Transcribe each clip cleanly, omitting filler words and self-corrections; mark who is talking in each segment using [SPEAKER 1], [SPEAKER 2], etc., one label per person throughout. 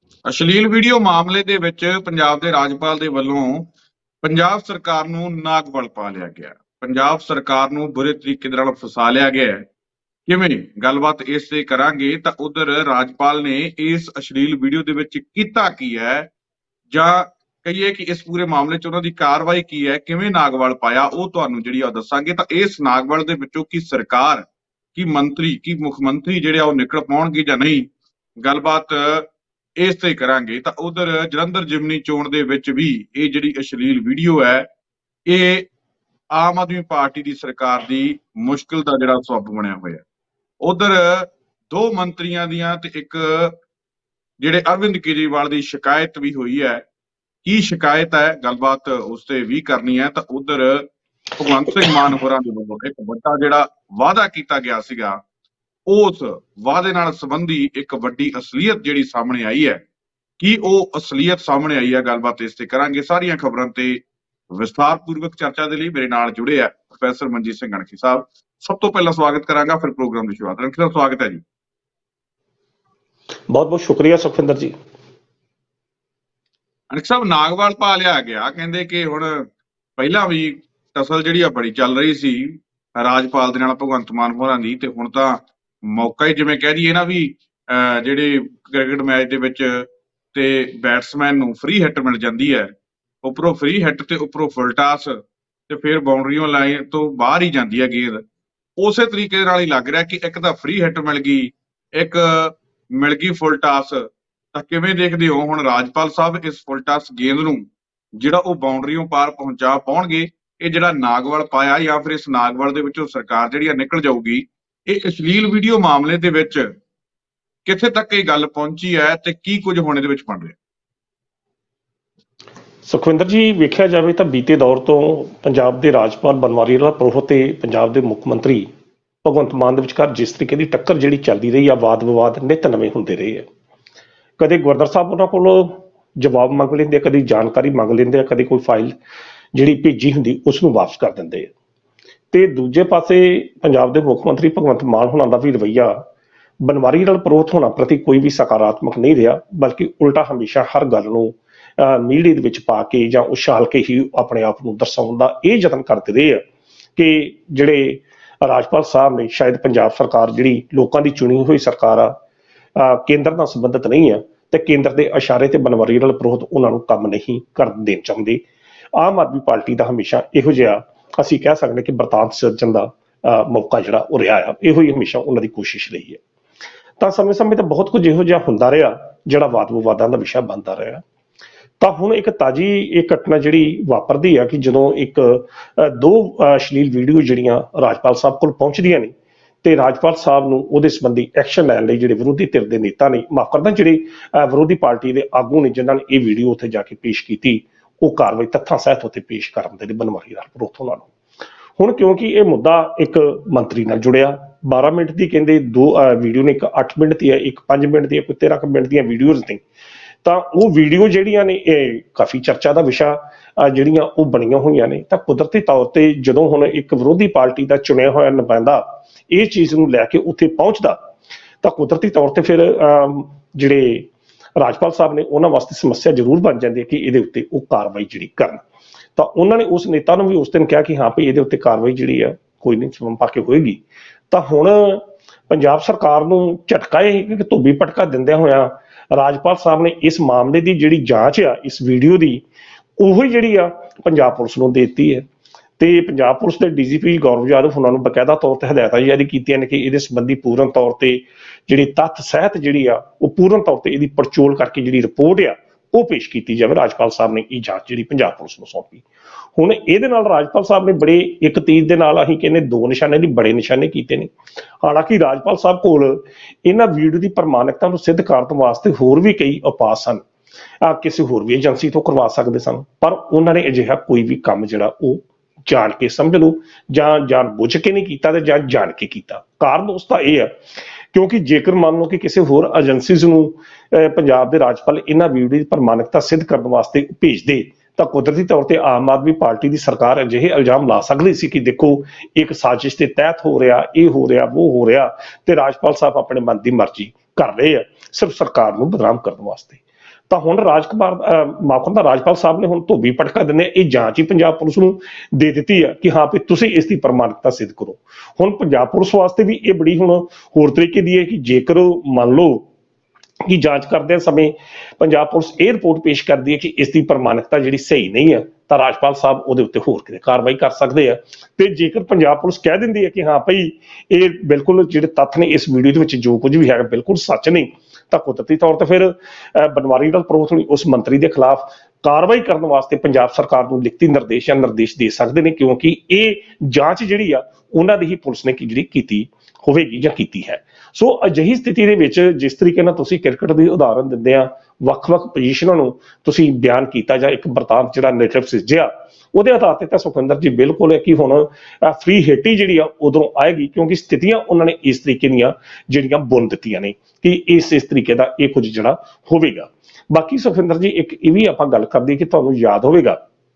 [SPEAKER 1] ਅਸ਼ਲੀਲ ਵੀਡੀਓ ਮਾਮਲੇ ਦੇ ਵਿੱਚ ਪੰਜਾਬ ਦੇ ਰਾਜਪਾਲ ਦੇ ਵੱਲੋਂ ਪੰਜਾਬ ਸਰਕਾਰ ਨੂੰ ਨਾਗਵਲ ਪਾ ਲਿਆ ਗਿਆ। ਪੰਜਾਬ ਸਰਕਾਰ ਨੂੰ ਬੁਰੇ ਤਰੀਕੇ ਦੇ ਨਾਲ ਫਸਾ ਲਿਆ ਗਿਆ ਹੈ। ਕਿਵੇਂ ਗੱਲਬਾਤ ਇਸ ਤੇ ਕਰਾਂਗੇ ਤਾਂ ਉਧਰ ਰਾਜਪਾਲ ਨੇ ਇਸ ਅਸ਼ਲੀਲ ਵੀਡੀਓ ਦੇ ਵਿੱਚ ਕੀਤਾ ਕੀ ਹੈ ਜਾਂ ਕਹੀਏ ਕਿ ਇਸ ਪੂਰੇ ਮਾਮਲੇ 'ਚ ਉਹਨਾਂ ਦੀ ਕਾਰਵਾਈ ਕੀ ਹੈ, ਕਿਵੇਂ ਨਾਗਵਲ ਪਾਇਆ, ਉਹ ਤੁਹਾਨੂੰ ਜਿਹੜੀ ਆ ਦੱਸਾਂਗੇ। ਤਾਂ ਇਸ ਨਾਗਵਲ ਦੇ ਵਿੱਚੋਂ ਕੀ ਸਰਕਾਰ, ਕੀ ਮੰਤਰੀ, ਕੀ ਮੁੱਖ ਮੰਤਰੀ ਜਿਹੜੇ ਆ ਉਹ ਨਿਕਲ ਪਾਉਣਗੇ ਜਾਂ ਨਹੀਂ, ਗੱਲਬਾਤ ਇਸ ਤੇ ਕਰਾਂਗੇ। ਤਾਂ ਉਧਰ ਜਲੰਧਰ ਜਿਮਨੀ ਚੋਣ ਦੇ ਵਿੱਚ ਵੀ ਇਹ ਜਿਹੜੀ ਅਸ਼ਲੀਲ ਵੀਡੀਓ ਹੈ ਇਹ ਆਮ ਆਦਮੀ ਪਾਰਟੀ ਦੀ ਸਰਕਾਰ ਦੀ ਮੁਸ਼ਕਿਲ ਦਾ ਜਿਹੜਾ ਸਬੱਬ ਬਣਿਆ ਹੋਇਆ। ਉਧਰ ਦੋ ਮੰਤਰੀਆਂ ਦੀਆਂ ਤੇ ਇੱਕ ਜਿਹੜੇ ਅਰਵਿੰਦ ਕੇਜਰੀਵਾਲ ਦੀ ਸ਼ਿਕਾਇਤ ਵੀ ਹੋਈ ਹੈ। ਕੀ ਸ਼ਿਕਾਇਤ ਹੈ, ਗੱਲਬਾਤ ਉਸ ਤੇ ਵੀ ਕਰਨੀ ਹੈ। ਤਾਂ ਉਧਰ ਭਗਵੰਤ ਸਿੰਘ ਮਾਨ ਹੋਰਾਂ ਦੇ ਵੱਲੋਂ ਇੱਕ ਵੱਡਾ ਜਿਹੜਾ ਵਾਅਦਾ ਕੀਤਾ ਗਿਆ ਸੀਗਾ, ਉਸ ਵਾਅਦੇ ਨਾਲ ਸੰਬੰਧੀ ਇੱਕ ਵੱਡੀ ਅਸਲੀਅਤ ਜਿਹੜੀ ਸਾਹਮਣੇ ਆਈ ਹੈ। ਕੀ ਉਹ ਅਸਲੀਅਤ ਸਾਹਮਣੇ ਆਈ ਹੈ, ਗੱਲਬਾਤ ਇਸ ਤੇ ਕਰਾਂਗੇ। ਸਾਰੀਆਂ ਖਬਰਾਂ ਤੇ ਵਿਸਥਾਰਪੂਰਵਕ ਚਰਚਾ ਦੇ ਲਈ ਮੇਰੇ ਨਾਲ ਜੁੜੇ ਆ ਪ੍ਰੋਫੈਸਰ ਮਨਜੀਤ ਸਿੰਘ ਅਣਖੀ ਸਾਹਿਬ। ਸਭ ਤੋਂ ਪਹਿਲਾਂ ਸਵਾਗਤ ਕਰਾਂਗਾ, ਫਿਰ ਪ੍ਰੋਗਰਾਮ ਦੀ ਸ਼ੁਰੂਆਤ। ਅਣਖੀ ਸਾਹਿਬ ਸਵਾਗਤ ਹੈ ਜੀ।
[SPEAKER 2] ਬਹੁਤ ਬਹੁਤ ਸ਼ੁਕਰੀਆ ਸੁਖਵਿੰਦਰ ਜੀ।
[SPEAKER 1] ਅਣਖੀ ਸਾਹਿਬ, ਨਾਗਵਾਲ ਪਾ ਲਿਆ ਗਿਆ, ਕਹਿੰਦੇ ਕਿ ਹੁਣ ਪਹਿਲਾਂ ਵੀ ਟਸਲ ਜਿਹੜੀ ਆ ਬੜੀ ਚੱਲ ਰਹੀ ਸੀ ਰਾਜਪਾਲ ਦੇ ਨਾਲ ਭਗਵੰਤ ਮਾਨ ਹੋਰਾਂ ਦੀ, ਤੇ ਹੁਣ ਤਾਂ ਮੌਕਾ ਹੀ ਜਿਵੇਂ ਕਹਿ ਦਈਏ ਨਾ ਵੀ ਜਿਹੜੇ ਕ੍ਰਿਕਟ ਮੈਚ ਦੇ ਵਿੱਚ ਤੇ ਬੈਟਸਮੈਨ ਨੂੰ ਫ੍ਰੀ ਹਿੱਟ ਮਿਲ ਜਾਂਦੀ ਹੈ, ਉੱਪਰੋਂ ਫ੍ਰੀ ਹਿੱਟ ਤੇ ਉੱਪਰੋਂ ਫੁੱਲ ਟਾਸ ਤੇ ਫਿਰ ਬਾਉਂਡਰੀਆਂ ਲਾਈਨ ਤੋਂ ਬਾਹਰ ਹੀ ਜਾਂਦੀ ਹੈ ਗੇਂਦ। ਉਸੇ ਤਰੀਕੇ ਦੇ ਨਾਲ ਹੀ ਲੱਗ ਰਿਹਾ ਕਿ ਇੱਕ ਤਾਂ ਫ੍ਰੀ ਹਿੱਟ ਮਿਲ ਗਈ, ਇੱਕ ਮਿਲ ਗਈ ਫੁੱਲ ਟਾਸ। ਤਾਂ ਕਿਵੇਂ ਦੇਖਦੇ ਹੋ ਹੁਣ ਰਾਜਪਾਲ ਸਾਹਿਬ ਇਸ ਫੁੱਲ ਟਾਸ ਗੇਂਦ ਨੂੰ ਜਿਹੜਾ ਉਹ ਬਾਉਂਡਰੀਆਂ ਪਾਰ ਪਹੁੰਚਾ ਪਾਉਣਗੇ? ਇਹ ਜਿਹੜਾ ਨਾਗਵਲ ਪਾਇਆ ਜਾਂ ਫਿਰ ਇਸ ਨਾਗਵਲ ਦੇ ਵਿੱਚੋਂ ਸਰਕਾਰ ਜਿਹੜੀ ਆ ਨਿਕਲ ਜਾਊਗੀ? ਇਹ ਅਸ਼ਲੀਲ ਵੀਡੀਓ ਮਾਮਲੇ ਦੇ ਵਿੱਚ ਕਿੱਥੇ ਤੱਕ ਇਹ ਗੱਲ ਪਹੁੰਚੀ ਹੈ ਤੇ ਕੀ ਕੁਝ ਹੋਣੇ ਦੇ ਵਿੱਚ ਬਣ ਰਿਹਾ?
[SPEAKER 2] ਸੁਖਵਿੰਦਰ ਜੀ, ਵੇਖਿਆ ਜਾਵੇ ਤਾਂ ਬੀਤੇ ਦੌਰ ਤੋਂ ਪੰਜਾਬ ਦੇ ਰਾਜਪਾਲ ਬਨਵਾਰੀ ਲਾਲ ਪੁਰੋਹਿਤ ਤੇ ਪੰਜਾਬ ਦੇ ਮੁੱਖ ਮੰਤਰੀ ਭਗਵੰਤ ਮਾਨ ਦੇ ਵਿਚਕਾਰ ਜਿਸ ਤਰੀਕੇ ਦੀ ਟੱਕਰ ਜਿਹੜੀ ਚੱਲਦੀ ਰਹੀ ਆ, ਵਾਦ ਵਿਵਾਦ ਨਿਤ ਨਵੇਂ ਹੁੰਦੇ ਰਹੇ ਆ। ਕਦੇ ਗਵਰਨਰ ਸਾਹਿਬ ਉਹਨਾਂ ਕੋਲੋਂ ਜਵਾਬ ਮੰਗ ਲੈਂਦੇ ਆ, ਕਦੇ ਜਾਣਕਾਰੀ ਮੰਗ ਲੈਂਦੇ ਆ, ਕਦੇ ਕੋਈ ਫਾਈਲ ਜਿਹੜੀ ਭੇਜੀ ਹੁੰਦੀ ਉਸ ਨੂੰ ਵਾਪਸ ਕਰ ਦਿੰਦੇ ਆ। ਤੇ ਦੂਜੇ ਪਾਸੇ ਪੰਜਾਬ ਦੇ ਮੁੱਖ ਮੰਤਰੀ ਭਗਵੰਤ ਮਾਨ ਹੋਣਾ ਦਾ ਵੀ ਰਵੱਈਆ ਬਨਵਾਰੀ ਲਾਲ ਪੁਰੋਹਿਤ ਹੋਣਾ ਪ੍ਰਤੀ ਕੋਈ ਵੀ ਸਕਾਰਾਤਮਕ ਨਹੀਂ ਰਿਹਾ, ਬਲਕਿ ਉਲਟਾ ਹਮੇਸ਼ਾ ਹਰ ਗੱਲ ਨੂੰ ਮੀਡੀਆ ਦੇ ਵਿੱਚ ਪਾ ਕੇ ਜਾਂ ਉਛਾਲ ਕੇ ਹੀ ਆਪਣੇ ਆਪ ਨੂੰ ਦਰਸਾਉਣ ਦਾ ਇਹ ਯਤਨ ਕਰਦੇ ਰਹੇ ਆ ਕਿ ਜਿਹੜੇ ਰਾਜਪਾਲ ਸਾਹਿਬ ਨੇ, ਸ਼ਾਇਦ ਪੰਜਾਬ ਸਰਕਾਰ ਜਿਹੜੀ ਲੋਕਾਂ ਦੀ ਚੁਣੀ ਹੋਈ ਸਰਕਾਰ ਆ, ਕੇਂਦਰ ਨਾਲ ਸੰਬੰਧਿਤ ਨਹੀਂ ਆ, ਤੇ ਕੇਂਦਰ ਦੇ ਇਸ਼ਾਰੇ ਤੇ ਬਨਵਾਰੀ ਲਾਲ ਪੁਰੋਹਿਤ ਉਹਨਾਂ ਨੂੰ ਕੰਮ ਨਹੀਂ ਕਰਨ ਦੇਣ ਚਾਹੁੰਦੇ। ਆਮ ਆਦਮੀ ਪਾਰਟੀ ਦਾ ਹਮੇਸ਼ਾ ਇਹੋ ਜਿਹਾ ਅਸੀਂ ਕਹਿ ਸਕਦੇ ਕਿ ਬਰਤਾਂਤ ਸਿਰਜਣ ਦਾ ਮੌਕਾ ਜਿਹੜਾ ਉਹ ਰਿਹਾ ਆ, ਇਹੋ ਹੀ ਹਮੇਸ਼ਾ ਉਹਨਾਂ ਦੀ ਕੋਸ਼ਿਸ਼ ਰਹੀ ਹੈ। ਤਾਂ ਸਮੇਂ ਸਮੇਂ ਤੇ ਬਹੁਤ ਕੁਝ ਇਹੋ ਜਿਹਾ ਹੁੰਦਾ ਰਿਹਾ ਜਿਹੜਾ ਵਾਦ ਵਿਵਾਦਾਂ ਦਾ ਵਿਸ਼ਾ ਬਣਦਾ ਰਿਹਾ। ਤਾਂ ਹੁਣ ਇੱਕ ਤਾਜ਼ੀ ਇਹ ਘਟਨਾ ਜਿਹੜੀ ਵਾਪਰਦੀ ਆ ਕਿ ਜਦੋਂ ਦੋ ਅਸ਼ਲੀਲ ਵੀਡੀਓ ਜਿਹੜੀਆਂ ਰਾਜਪਾਲ ਸਾਹਿਬ ਕੋਲ ਪਹੁੰਚਦੀਆਂ ਨੇ ਤੇ ਰਾਜਪਾਲ ਸਾਹਿਬ ਨੂੰ ਉਹਦੇ ਸੰਬੰਧੀ ਐਕਸ਼ਨ ਲੈਣ ਲਈ ਜਿਹੜੇ ਵਿਰੋਧੀ ਧਿਰ ਦੇ ਨੇਤਾ ਨੇ, ਮਾਫ ਕਰਦਾ, ਜਿਹੜੇ ਵਿਰੋਧੀ ਪਾਰਟੀ ਦੇ ਆਗੂ ਨੇ ਜਿਨ੍ਹਾਂ ਨੇ ਇਹ ਵੀਡੀਓ ਉੱਥੇ ਜਾ ਕੇ ਪੇਸ਼ ਕੀਤੀ, ਉਹ ਕਾਰਵਾਈ ਤੱਥਾਂ ਸਹਿਤ ਉੱਤੇ ਪੇਸ਼ ਕਰਨ ਦੇ ਬਨਵਾਰੀ ਲਾਲ ਪੁਰੋਹਿਤ ਉਹਨਾਂ ਨੂੰ। ਹੁਣ ਕਿਉਂਕਿ ਇਹ ਮੁੱਦਾ ਇੱਕ ਮੰਤਰੀ ਨਾਲ ਜੁੜਿਆ, 12 ਮਿੰਟ ਦੀ ਕਹਿੰਦੇ ਦੋ ਵੀਡੀਓ ਨੇ, ਇੱਕ 8 ਮਿੰਟ ਦੀ ਹੈ, ਇੱਕ 5 ਮਿੰਟ ਦੀ ਹੈ, ਕੋਈ 13 ਮਿੰਟ ਦੀਆਂ ਵੀਡੀਓਜ਼ ਨੇ। ਤਾਂ ਉਹ ਵੀਡੀਓ ਜਿਹੜੀਆਂ ਨੇ ਇਹ ਕਾਫੀ ਚਰਚਾ ਦਾ ਵਿਸ਼ਾ ਜਿਹੜੀਆਂ ਉਹ ਬਣੀਆਂ ਹੋਈਆਂ ਨੇ। ਤਾਂ ਕੁਦਰਤੀ ਤੌਰ ਤੇ ਜਦੋਂ ਹੁਣ ਇੱਕ ਵਿਰੋਧੀ ਪਾਰਟੀ ਦਾ ਚੁਣਿਆ ਹੋਇਆ ਨੁਮਾਇੰਦਾ ਇਹ ਚੀਜ਼ ਨੂੰ ਲੈ ਕੇ ਉੱਥੇ ਪਹੁੰਚਦਾ ਤਾਂ ਕੁਦਰਤੀ ਤੌਰ ਤੇ ਫਿਰ ਜਿਹੜੇ ਰਾਜਪਾਲ ਸਾਹਿਬ ਨੇ ਉਹਨਾਂ ਵਾਸਤੇ ਸਮੱਸਿਆ ਜ਼ਰੂਰ ਬਣ ਜਾਂਦੀ ਹੈ ਕਿ ਇਹਦੇ ਉੱਤੇ ਉਹ ਕਾਰਵਾਈ ਜਿਹੜੀ ਕਰਨ। ਤਾਂ ਉਹਨਾਂ ਨੇ ਉਸ ਨੇਤਾ ਨੂੰ ਵੀ ਉਸ ਦਿਨ ਕਿਹਾ ਕਿ ਹਾਂ ਭਈ ਇਹਦੇ ਉੱਤੇ ਕਾਰਵਾਈ ਜਿਹੜੀ ਆ ਕੋਈ ਨਹੀਂ ਸਮਾਂ ਪਾ ਕੇ ਹੋਏਗੀ। ਤਾਂ ਹੁਣ ਪੰਜਾਬ ਸਰਕਾਰ ਨੂੰ ਝਟਕਾ ਇਹ ਕਿ ਧੋਬੀ ਪਟਕਾ ਦਿੰਦਿਆਂ ਹੋਇਆ ਰਾਜਪਾਲ ਸਾਹਿਬ ਨੇ ਇਸ ਮਾਮਲੇ ਦੀ ਜਿਹੜੀ ਜਾਂਚ ਆ ਇਸ ਵੀਡੀਓ ਦੀ, ਉਹੀ ਜਿਹੜੀ ਆ ਪੰਜਾਬ ਪੁਲਿਸ ਨੂੰ ਦੇ ਦਿੱਤੀ ਹੈ। ਤੇ ਪੰਜਾਬ ਪੁਲਿਸ ਦੇ ਡੀਜੀਪੀ ਗੌਰਵ ਯਾਦਵ ਉਹਨਾਂ ਨੂੰ ਬਕਾਇਦਾ ਤੌਰ ਤੇ ਹਦਾਇਤਾਂ ਜਾਰੀ ਕੀਤੀਆਂ ਨੇ ਕਿ ਇਹਦੇ ਸੰਬੰਧੀ ਪੂਰਨ ਤੌਰ ਤੇ ਜਿਹੜੀ ਤੱਥ ਸਹਿਤ ਜਿਹੜੀ ਆ ਉਹ ਪੂਰਨ ਤੌਰ ਤੇ ਇਹਦੀ ਪੜਚੋਲ ਕਰਕੇ ਜਿਹੜੀ ਰਿਪੋਰਟ ਆ ਉਹ ਪੇਸ਼ ਕੀਤੀ ਜਾਵੇ। ਰਾਜਪਾਲ ਸਾਹਿਬ ਨੇ ਇਹ ਜਾਂਚ ਜਿਹੜੀ ਪੰਜਾਬ ਪੁਲਿਸ ਨੂੰ ਸੌਂਪੀ। ਹੁਣ ਇਹਦੇ ਨਾਲ ਰਾਜਪਾਲ ਸਾਹਿਬ ਨੇ ਬੜੇ ਇੱਕ ਤੀਰ ਦੇ ਨਾਲ ਅਸੀਂ ਕਹਿੰਦੇ ਦੋ ਨਿਸ਼ਾਨੇ ਦੀ ਬੜੇ ਨਿਸ਼ਾਨੇ ਕੀਤੇ ਨੇ। ਹਾਲਾਂਕਿ ਰਾਜਪਾਲ ਸਾਹਿਬ ਕੋਲ ਇਹਨਾਂ ਵੀਡੀਓ ਦੀ ਪ੍ਰਮਾਣਿਕਤਾ ਨੂੰ ਸਿੱਧ ਕਰਨ ਵਾਸਤੇ ਹੋਰ ਵੀ ਕਈ ਉਪਾਅ ਸਨ, ਕਿਸੇ ਹੋਰ ਵੀ ਏਜੰਸੀ ਤੋਂ ਕਰਵਾ ਸਕਦੇ ਸਨ, ਪਰ ਉਹਨਾਂ ਨੇ ਅਜਿਹਾ ਕੋਈ ਵੀ ਕੰਮ ਜਿਹੜਾ ਉਹ ਜਾਣ ਕੇ ਸਮਝ ਲਓ ਜਾਂ ਜਾਣ ਬੁੱਝ ਕੇ ਨਹੀਂ ਕੀਤਾ ਤੇ ਜਾਂ ਜਾਣ ਕੇ ਕੀਤਾ। ਕਾਰਨ ਉਸ ਦਾ ਇਹ ਆ ਕਿਉਂਕਿ ਜੇਕਰ ਮੰਨ ਲਓ ਕਿ ਕਿਸੇ ਹੋਰ ਏਜੰਸੀਜ਼ ਨੂੰ ਪੰਜਾਬ ਦੇ ਰਾਜਪਾਲ ਇਹਨਾਂ ਵੀਡੀਓ ਦੀ ਪ੍ਰਮਾਣਿਕਤਾ ਸਿੱਧ ਕਰਨ ਵਾਸਤੇ ਭੇਜਦੇ ਤਾਂ ਕੁਦਰਤੀ ਤੌਰ ਤੇ ਆਮ ਆਦਮੀ ਪਾਰਟੀ ਦੀ ਸਰਕਾਰ ਅਜਿਹੇ ਇਲਜ਼ਾਮ ਲਾ ਸਕਦੀ ਸੀ ਕਿ ਦੇਖੋ ਇੱਕ ਸਾਜ਼ਿਸ਼ ਦੇ ਤਹਿਤ ਹੋ ਰਿਹਾ, ਇਹ ਹੋ ਰਿਹਾ, ਉਹ ਹੋ ਰਿਹਾ, ਤੇ ਰਾਜਪਾਲ ਸਾਹਿਬ ਆਪਣੇ ਮਨ ਦੀ ਮਰਜ਼ੀ ਕਰ ਰਹੇ ਆ ਸਿਰਫ ਸਰਕਾਰ ਨੂੰ ਬਦਨਾਮ ਕਰਨ ਵਾਸਤੇ। ਤਾਂ ਹੁਣ ਰਾਜਕੁਮਾਰ ਮਾਫ ਕਰਨਾ ਰਾਜਪਾਲ ਸਾਹਿਬ ਨੇ ਹੁਣ ਧੋਬੀ ਪਟਕਾ ਦਿੰਦੇ ਆ, ਇਹ ਜਾਂਚ ਹੀ ਪੰਜਾਬ ਪੁਲਿਸ ਨੂੰ ਦੇ ਦਿੱਤੀ ਆ ਕਿ ਹਾਂ ਵੀ ਤੁਸੀਂ ਇਸ ਦੀ ਪ੍ਰਮਾਣਿਕਤਾ ਸਿੱਧ ਕਰੋ। ਹੁਣ ਪੰਜਾਬ ਪੁਲਿਸ ਵਾਸਤੇ ਵੀ ਇਹ ਬੜੀ ਹੁਣ ਹੋਰ ਤਰੀਕੇ ਦੀ ਹੈ ਕਿ ਜੇਕਰ ਉਹ ਮੰਨ ਲਓ ਕਿ ਜਾਂਚ ਕਰਦੇ ਸਮੇਂ ਪੰਜਾਬ ਪੁਲਿਸ ਇਹ ਰਿਪੋਰਟ ਪੇਸ਼ ਕਰਦੀ ਹੈ ਕਿ ਇਸ ਦੀ ਪ੍ਰਮਾਣਿਕਤਾ ਜਿਹੜੀ ਸਹੀ ਨਹੀਂ ਹੈ, ਤਾਂ ਰਾਜਪਾਲ ਸਾਹਿਬ ਉਹਦੇ ਉੱਤੇ ਹੋਰ ਕਿਤੇ ਕਾਰਵਾਈ ਕਰ ਸਕਦੇ ਆ। ਤੇ ਜੇਕਰ ਪੰਜਾਬ ਪੁਲਿਸ ਕਹਿ ਦਿੰਦੀ ਹੈ ਕਿ ਹਾਂ ਭਾਈ ਇਹ ਬਿਲਕੁਲ ਜਿਹੜੇ ਤੱਥ ਨੇ ਇਸ ਵੀਡੀਓ ਦੇ ਵਿੱਚ ਜੋ ਕੁਝ ਵੀ ਹੈਗਾ ਬਿਲਕੁਲ ਸੱਚ ਨਹੀਂ, ਤਾਂ ਕੁਦਰਤੀ ਤੌਰ ਤੇ ਫਿਰ ਬਨਵਾਰੀ ਲਾਲ ਪੁਰੋਹਿਤ ਹੋਣੀ ਉਸ ਮੰਤਰੀ ਦੇ ਖਿਲਾਫ ਕਾਰਵਾਈ ਕਰਨ ਵਾਸਤੇ ਪੰਜਾਬ ਸਰਕਾਰ ਨੂੰ ਲਿਖਤੀ ਨਿਰਦੇਸ਼ ਜਾਂ ਨਿਰਦੇਸ਼ ਦੇ ਸਕਦੇ ਨੇ, ਕਿਉਂਕਿ ਇਹ ਜਾਂਚ ਜਿਹੜੀ ਆ ਉਹਨਾਂ ਦੀ ਹੀ ਪੁਲਿਸ ਨੇ ਜਿਹੜੀ ਕੀਤੀ ਹੋਵੇਗੀ ਜਾਂ ਕੀਤੀ ਹੈ। ਸੋ ਅਜਿਹੀ ਸਥਿਤੀ ਦੇ ਵਿੱਚ ਜਿਸ ਤਰੀਕੇ ਨਾਲ ਤੁਸੀਂ ਕ੍ਰਿਕਟ ਦੀ ਉਦਾਹਰਨ ਦਿੰਦੇ ਆ, ਵੱਖ-ਵੱਖ ਪੋਜੀਸ਼ਨਾਂ ਨੂੰ ਤੁਸੀਂ ਬਿਆਨ ਕੀਤਾ ਜਾਂ ਇੱਕ ਬਰਤਾਂਤ ਜਿਹੜਾ ਨੈਟਵਰਕ ਸਿਰਜਿਆ, ਉਹਦੇ ਆਧਾਰ ਤੇ ਤਾਂ ਸੁਖਵਿੰਦਰ ਜੀ ਬਿਲਕੁਲ ਹੈ ਕਿ ਹੁਣ ਫ੍ਰੀ ਹਿੱਟ ਹੀ ਜਿਹੜੀ ਆ ਉਦੋਂ ਆਏਗੀ, ਕਿਉਂਕਿ ਸਥਿਤੀਆਂ ਉਹਨਾਂ ਨੇ ਇਸ ਤਰੀਕੇ ਦੀਆਂ ਜਿਹੜੀਆਂ ਬੁਣ ਦਿੱਤੀਆਂ ਨੇ ਕਿ ਇਸ ਤਰੀਕੇ ਦਾ ਇਹ ਕੁਝ ਜਿਹੜਾ ਹੋਵੇਗਾ। ਬਾਕੀ ਸੁਖਵਿੰਦਰ ਜੀ ਇੱਕ ਇਹ ਵੀ ਆਪਾਂ ਗੱਲ ਕਰਦੇ ਕਿ ਤੁਹਾਨੂੰ ਯਾਦ ਹੋਵੇਗਾ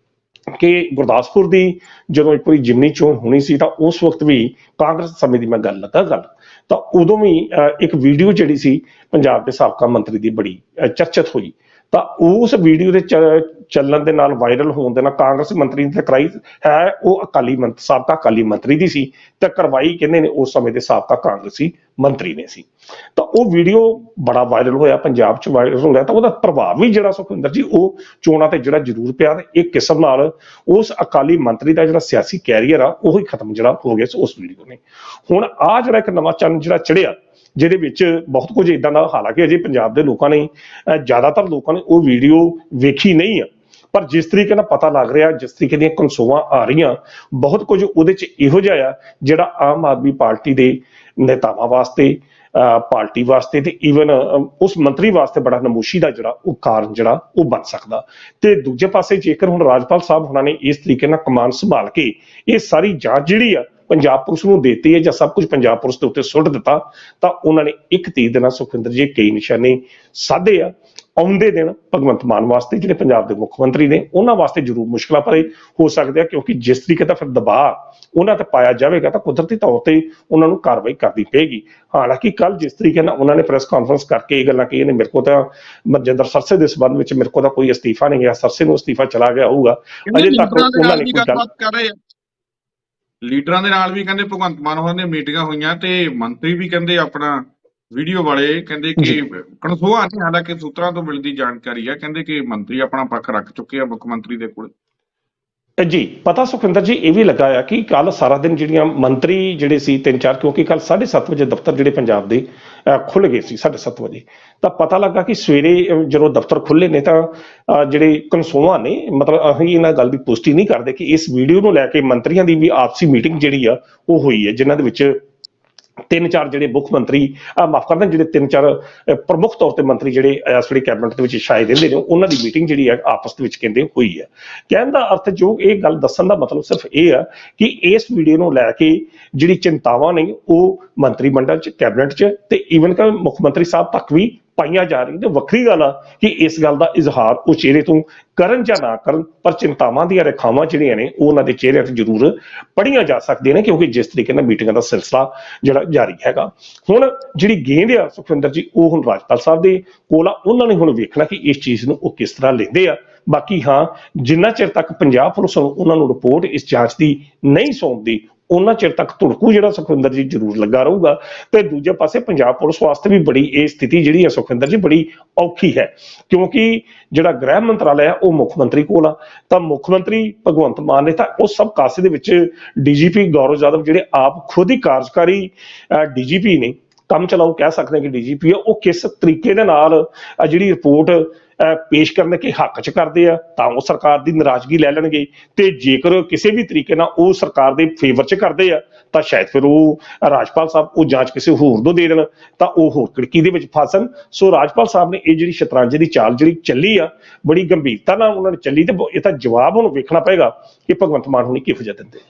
[SPEAKER 2] ਕਿ ਗੁਰਦਾਸਪੁਰ ਦੀ ਜਦੋਂ ਇੱਕ ਵਾਰੀ ਜਿਮਨੀ ਚੋਣ ਹੋਣੀ ਸੀ ਤਾਂ ਉਸ ਵਕਤ ਵੀ ਕਾਂਗਰਸ ਸਮੇਂ ਦੀ ਮੈਂ ਗੱਲ ਲੱਗਾ ਗੱਲ, ਤਾਂ ਉਦੋਂ ਵੀ ਇੱਕ ਵੀਡੀਓ ਜਿਹੜੀ ਸੀ ਪੰਜਾਬ ਦੇ ਸਾਬਕਾ ਮੰਤਰੀ ਦੀ ਬੜੀ ਚਰਚਿਤ ਹੋਈ। ਤਾਂ ਉਸ ਵੀਡੀਓ ਦੇ ਚੱਲਣ ਦੇ ਨਾਲ ਵਾਇਰਲ ਹੋਣ ਦੇ ਨਾਲ ਕਾਂਗਰਸ ਮੰਤਰੀ ਨੇ ਕਰਾਈ ਹੈ ਉਹ ਸਾਬਕਾ ਅਕਾਲੀ ਮੰਤਰੀ ਦੀ ਸੀ, ਤੇ ਕਰਵਾਈ ਕਹਿੰਦੇ ਨੇ ਉਸ ਸਮੇਂ ਦੇ ਸਾਬਕਾ ਕਾਂਗਰਸੀ ਮੰਤਰੀ ਨੇ ਸੀ। ਤਾਂ ਉਹ ਵੀਡੀਓ ਬੜਾ ਵਾਇਰਲ ਹੋਇਆ, ਪੰਜਾਬ 'ਚ ਵਾਇਰਲ ਹੋਇਆ, ਤਾਂ ਉਹਦਾ ਪ੍ਰਭਾਵ ਵੀ ਜਿਹੜਾ ਸੁਖਵਿੰਦਰ ਜੀ ਉਹ ਚੋਣਾਂ ਤੇ ਜਿਹੜਾ ਜ਼ਰੂਰ ਪਿਆ, ਤੇ ਇੱਕ ਕਿਸਮ ਨਾਲ ਉਸ ਅਕਾਲੀ ਮੰਤਰੀ ਦਾ ਜਿਹੜਾ ਸਿਆਸੀ ਕੈਰੀਅਰ ਆ ਉਹ ਹੀ ਖਤਮ ਜਿਹੜਾ ਹੋ ਗਿਆ ਉਸ ਵੀਡੀਓ ਨੇ। ਹੁਣ ਆ ਜਿਹੜਾ ਇੱਕ ਨਵਾਂ ਚੰਨ ਜਿਹੜਾ ਚੜਿਆ ਜਿਹਦੇ ਵਿੱਚ ਬਹੁਤ ਕੁਝ ਇਦਾਂ ਦਾ, ਹਾਲਾਂਕਿ ਅਜੇ ਪੰਜਾਬ ਦੇ ਲੋਕਾਂ ਨੇ ਜ਼ਿਆਦਾਤਰ ਲੋਕਾਂ ਨੇ ਉਹ ਵੀਡੀਓ ਵੇਖੀ ਨਹੀਂ ਆ, ਪਰ ਜਿਸ ਤਰੀਕੇ ਨਾਲ ਪਤਾ ਲੱਗ ਰਿਹਾ, ਜਿਸ ਤਰੀਕੇ ਦੀਆਂ ਕਨਸੋਆਂ ਆ ਰਹੀਆਂ, ਬਹੁਤ ਕੁਝ ਉਹਦੇ 'ਚ ਇਹੋ ਜਿਹਾ ਆ ਜਿਹੜਾ ਆਮ ਆਦਮੀ ਪਾਰਟੀ ਦੇ ਨੇਤਾਵਾਂ ਵਾਸਤੇ, ਪਾਰਟੀ ਵਾਸਤੇ ਤੇ ਈਵਨ ਉਸ ਮੰਤਰੀ ਵਾਸਤੇ ਬੜਾ ਨਮੋਸ਼ੀ ਦਾ ਜਿਹੜਾ ਉਹ ਕਾਰਨ ਜਿਹੜਾ ਉਹ ਬਣ ਸਕਦਾ। ਤੇ ਦੂਜੇ ਪਾਸੇ ਜੇਕਰ ਹੁਣ ਰਾਜਪਾਲ ਸਾਹਿਬ ਹੋਣਾ ਨੇ ਇਸ ਤਰੀਕੇ ਨਾਲ ਕਮਾਨ ਸੰਭਾਲ ਕੇ ਇਹ ਸਾਰੀ ਜਾਂਚ ਜਿਹੜੀ ਆ ਪੰਜਾਬ ਪੁਲਿਸ ਨੂੰ ਦੇਤੀ ਹੈ ਜਾਂ ਸਭ ਕੁਝ ਪੰਜਾਬ ਪੁਲਿਸ ਦੇ ਉੱਤੇ ਸੁੱਟ ਦਿੱਤਾ, ਤਾਂ ਉਹਨਾਂ ਨੇ ਇੱਕ ਤੀਰ ਦੇ ਨਾਲ ਸੁਖਵਿੰਦਰ ਜੀ ਕਈ ਨਿਸ਼ਾਨੇ ਸਾਧੇ ਆ। ਆਉਂਦੇ ਦਿਨ ਭਗਵੰਤ ਮਾਨ ਵਾਸਤੇ ਜਿਹੜੇ ਪੰਜਾਬ ਦੇ ਮੁੱਖ ਮੰਤਰੀ ਨੇ ਉਹਨਾਂ ਵਾਸਤੇ ਜ਼ਰੂਰ ਮੁਸ਼ਕਲਾਂ ਭਰੇ ਹੋ ਸਕਦੇ ਆ, ਕਿਉਂਕਿ ਜਿਸ ਤਰੀਕੇ ਦਾ ਫਿਰ ਦਬਾਅ ਉਹਨਾਂ ਤੇ ਪਾਇਆ ਜਾਵੇਗਾ ਤਾਂ ਕੁਦਰਤੀ ਤੌਰ ਤੇ ਉਹਨਾਂ ਨੂੰ ਕਾਰਵਾਈ ਕਰਨੀ ਪਏਗੀ। ਹਾਲਾਂਕਿ ਕੱਲ ਜਿਸ ਤਰੀਕੇ ਨਾਲ ਉਹਨਾਂ ਨੇ ਪ੍ਰੈਸ ਕਾਨਫਰੰਸ ਕਰਕੇ ਇਹ ਗੱਲਾਂ ਕਹੀਆਂ ਨੇ, ਮੇਰੇ ਕੋਲ ਤਾਂ ਮਨਜਿੰਦਰ ਸਰਸੇ ਦੇ ਸੰਬੰਧ ਵਿੱਚ ਮੇਰੇ ਕੋਲ ਤਾਂ ਕੋਈ ਅਸਤੀਫਾ ਨਹੀਂ ਗਿਆ, ਸਰਸੇ ਨੂੰ ਅਸਤੀਫਾ ਚਲਾ ਗਿਆ ਹੋਊਗਾ, ਅਜੇ ਤੱਕ ਉਹਨਾਂ ਨੇ ਕੋਈ ਗੱਲ
[SPEAKER 1] ਕਰ ਰਹੇ ਆ। ਲੀਡਰਾਂ ਦੇ ਨਾਲ ਵੀ ਕਹਿੰਦੇ ਭਗਵੰਤ ਮਾਨ ਹੋਰਾਂ ਦੀਆਂ ਮੀਟਿੰਗਾਂ ਹੋਈਆਂ ਤੇ ਮੰਤਰੀ ਵੀ ਕਹਿੰਦੇ ਆਪਣਾ ਵੀਡੀਓ ਵਾਲੇ ਕਹਿੰਦੇ ਕਿ ਕਨਸੋਆ ਨਹੀਂ, ਹਾਲਾਂਕਿ ਸੂਤਰਾਂ ਤੋਂ ਮਿਲਦੀ ਜਾਣਕਾਰੀ ਆ, ਕਹਿੰਦੇ ਕਿ ਮੰਤਰੀ ਆਪਣਾ ਪੱਖ ਰੱਖ ਚੁੱਕੇ ਆ ਮੁੱਖ ਮੰਤਰੀ ਦੇ ਕੋਲ
[SPEAKER 2] ਜੀ। ਪਤਾ ਸੁਖਵਿੰਦਰ ਜੀ ਇਹ ਵੀ ਲੱਗਾ ਆ ਕਿ ਕੱਲ ਸਾਰਾ ਦਿਨ ਜਿਹੜੀਆਂ ਮੰਤਰੀ ਜਿਹੜੇ ਸੀ 3-4, ਕਿਉਂਕਿ ਕੱਲ 7:30 ਵਜੇ ਦਫ਼ਤਰ ਜਿਹੜੇ ਪੰਜਾਬ ਦੇ ਖੁੱਲ ਗਏ ਸੀ 7:30 ਵਜੇ, ਤਾਂ ਪਤਾ ਲੱਗਾ ਕਿ ਸਵੇਰੇ ਜਦੋਂ ਦਫ਼ਤਰ ਖੁੱਲੇ ਨੇ ਤਾਂ ਜਿਹੜੇ ਕਨਸੋਆ ਨੇ, ਮਤਲਬ ਅਸੀਂ ਇਹਨਾਂ ਗੱਲ ਦੀ ਪੁਸ਼ਟੀ ਨਹੀਂ ਕਰਦੇ ਕਿ ਇਸ ਵੀਡੀਓ ਨੂੰ ਲੈ ਕੇ ਮੰਤਰੀਆਂ ਦੀ ਵੀ ਆਪਸੀ ਮੀਟਿੰਗ ਜਿਹੜੀ ਆ ਉਹ ਹੋਈ ਹੈ, ਜਿਨ੍ਹਾਂ ਦੇ ਵਿੱਚ 3-4 ਜਿਹੜੇ ਮੁੱਖ ਮੰਤਰੀ ਮਾਫ ਕਰਦਾ ਜਿਹੜੇ 3-4 ਪ੍ਰਮੁੱਖ ਤੌਰ ਤੇ ਮੰਤਰੀ ਜਿਹੜੇ ਇਸ ਵੇਲੇ ਕੈਬਨਿਟ ਦੇ ਵਿੱਚ ਸ਼ਾਇਦ ਰਹਿੰਦੇ ਨੇ, ਉਹਨਾਂ ਦੀ ਮੀਟਿੰਗ ਜਿਹੜੀ ਹੈ ਆਪਸ ਦੇ ਵਿੱਚ ਕਹਿੰਦੇ ਹੋਈ ਹੈ। ਕਹਿਣ ਦਾ ਅਰਥ ਜੋ ਇਹ ਗੱਲ ਦੱਸਣ ਦਾ ਮਤਲਬ ਸਿਰਫ ਇਹ ਆ ਕਿ ਇਸ ਵੀਡੀਓ ਨੂੰ ਲੈ ਕੇ ਜਿਹੜੀ ਚਿੰਤਾਵਾਂ ਨੇ ਉਹ ਮੰਤਰੀ ਮੰਡਲ 'ਚ, ਕੈਬਨਿਟ 'ਚ ਤੇ ਈਵਨ ਕਿ ਮੁੱਖ ਮੰਤਰੀ ਸਾਹਿਬ ਤੱਕ ਵੀ ਪਾਈਆਂ ਜਾ ਰਹੀਆਂ। ਤੇ ਵੱਖਰੀ ਗੱਲ ਆ ਕਿ ਇਸ ਗੱਲ ਦਾ ਇਜ਼ਹਾਰ ਉਹ ਚਿਹਰੇ ਤੋਂ ਕਰਨ ਜਾਂ ਨਾ ਕਰਨ, ਪਰ ਚਿੰਤਾਵਾਂ ਦੀਆਂ ਰੇਖਾਵਾਂ ਜਿਹੜੀਆਂ ਨੇ ਉਹ ਉਹਨਾਂ ਦੇ ਚਿਹਰਿਆਂ ਤੇ ਜ਼ਰੂਰ ਪੜ੍ਹੀਆਂ ਜਾ ਸਕਦੀਆਂ ਨੇ, ਕਿਉਂਕਿ ਜਿਸ ਤਰੀਕੇ ਨਾਲ ਮੀਟਿੰਗਾਂ ਦਾ ਸਿਲਸਿਲਾ ਜਿਹੜਾ ਜਾਰੀ ਹੈਗਾ। ਹੁਣ ਜਿਹੜੀ ਗੇਂਦ ਆ ਸੁਖਵਿੰਦਰ ਜੀ ਉਹ ਹੁਣ ਰਾਜਪਾਲ ਸਾਹਿਬ ਦੇ ਕੋਲ ਆ, ਉਹਨਾਂ ਨੇ ਹੁਣ ਵੇਖਣਾ ਕਿ ਇਸ ਚੀਜ਼ ਨੂੰ ਉਹ ਕਿਸ ਤਰ੍ਹਾਂ ਲੈਂਦੇ ਆ। ਬਾਕੀ ਹਾਂ, ਜਿੰਨਾ ਚਿਰ ਤੱਕ ਪੰਜਾਬ ਪੁਲਿਸ ਉਹਨਾਂ ਨੂੰ ਰਿਪੋਰਟ ਇਸ ਜਾਂਚ ਦੀ ਨਹੀਂ ਸੌਂਪਦੀ ਉਹਨਾਂ ਚਿਰ ਤੱਕ ਧੁੜਕੂ ਜਿਹੜਾ ਸੁਖਵਿੰਦਰ ਜੀ ਜ਼ਰੂਰ ਲੱਗਾ ਰਹੂਗਾ। ਤੇ ਦੂਜੇ ਪਾਸੇ ਪੰਜਾਬ ਪੁਲਿਸ ਵਾਸਤੇ ਵੀ ਬੜੀ ਇਹ ਸਥਿਤੀ ਜਿਹੜੀ ਹੈ ਸੁਖਵਿੰਦਰ ਜੀ ਬੜੀ ਔਖੀ ਹੈ, ਕਿਉਂਕਿ ਜਿਹੜਾ ਗ੍ਰਹਿ ਮੰਤਰਾਲਾ ਆ ਉਹ ਮੁੱਖ ਮੰਤਰੀ ਕੋਲ ਆ, ਤਾਂ ਮੁੱਖ ਮੰਤਰੀ ਭਗਵੰਤ ਮਾਨ ਨੇ ਤਾਂ ਉਹ ਸਭ ਕਾਸੇ ਦੇ ਵਿੱਚ ਡੀਜੀਪੀ ਗੌਰਵ ਯਾਦਵ ਜਿਹੜੇ ਆਪ ਖੁਦ ਹੀ ਕਾਰਜਕਾਰੀ ਡੀਜੀਪੀ ਨੇ, ਕੰਮ ਚਲਾਓ ਕਹਿ ਸਕਦੇ ਕਿ ਡੀਜੀਪੀ ਆ, ਉਹ ਕਿਸ ਤਰੀਕੇ ਦੇ ਨਾਲ ਜਿਹੜੀ ਰਿਪੋਰਟ ਪੇਸ਼ ਕਰਨ ਕੇ ਹੱਕ 'ਚ ਕਰਦੇ ਆ ਤਾਂ ਉਹ ਸਰਕਾਰ ਦੀ ਨਾਰਾਜ਼ਗੀ ਲੈ ਲੈਣਗੇ, ਤੇ ਜੇਕਰ ਕਿਸੇ ਵੀ ਤਰੀਕੇ ਨਾਲ ਉਹ ਸਰਕਾਰ ਦੇ ਫੇਵਰ 'ਚ ਕਰਦੇ ਆ ਤਾਂ ਸ਼ਾਇਦ ਫਿਰ ਉਹ ਰਾਜਪਾਲ ਸਾਹਿਬ ਉਹ ਜਾਂਚ ਕਿਸੇ ਹੋਰ ਨੂੰ ਦੇ ਦੇਣ ਤਾਂ ਉਹ ਹੋਰ ਕੜਕੀ ਦੇ ਵਿੱਚ ਫਸਣ। ਸੋ ਰਾਜਪਾਲ ਸਾਹਿਬ ਨੇ ਇਹ ਜਿਹੜੀ ਸ਼ਤਰੰਜ ਦੀ ਚਾਲ ਜਿਹੜੀ ਚੱਲੀ ਆ ਬੜੀ ਗੰਭੀਰਤਾ ਨਾਲ ਉਹਨਾਂ ਨੇ ਚੱਲੀ, ਤੇ ਇਹ ਤਾਂ ਜਵਾਬ ਹੁਣ ਵੇਖਣਾ ਪਏਗਾ ਕਿ ਭਗਵੰਤ ਮਾਨ ਹੁਣੀ ਕਿਹੋ ਜਿਹਾ ਦਿੰਦੇ।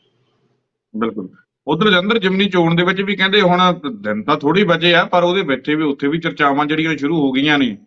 [SPEAKER 1] ਬਿਲਕੁਲ। ਉਧਰ ਜਲੰਧਰ ਜਿਮਨੀ ਚੋਣ ਦੇ ਵਿੱਚ ਵੀ ਕਹਿੰਦੇ ਹੁਣ ਦਿਨ ਤਾਂ ਥੋੜੀ ਬਚੇ ਆ, ਪਰ ਉਹਦੇ ਵਿੱਚ ਵੀ ਉੱਥੇ ਵੀ ਚਰਚਾਵਾਂ ਜਿਹੜੀਆਂ ਸ਼ੁਰੂ ਹੋ ਗਈਆਂ ਨੇ।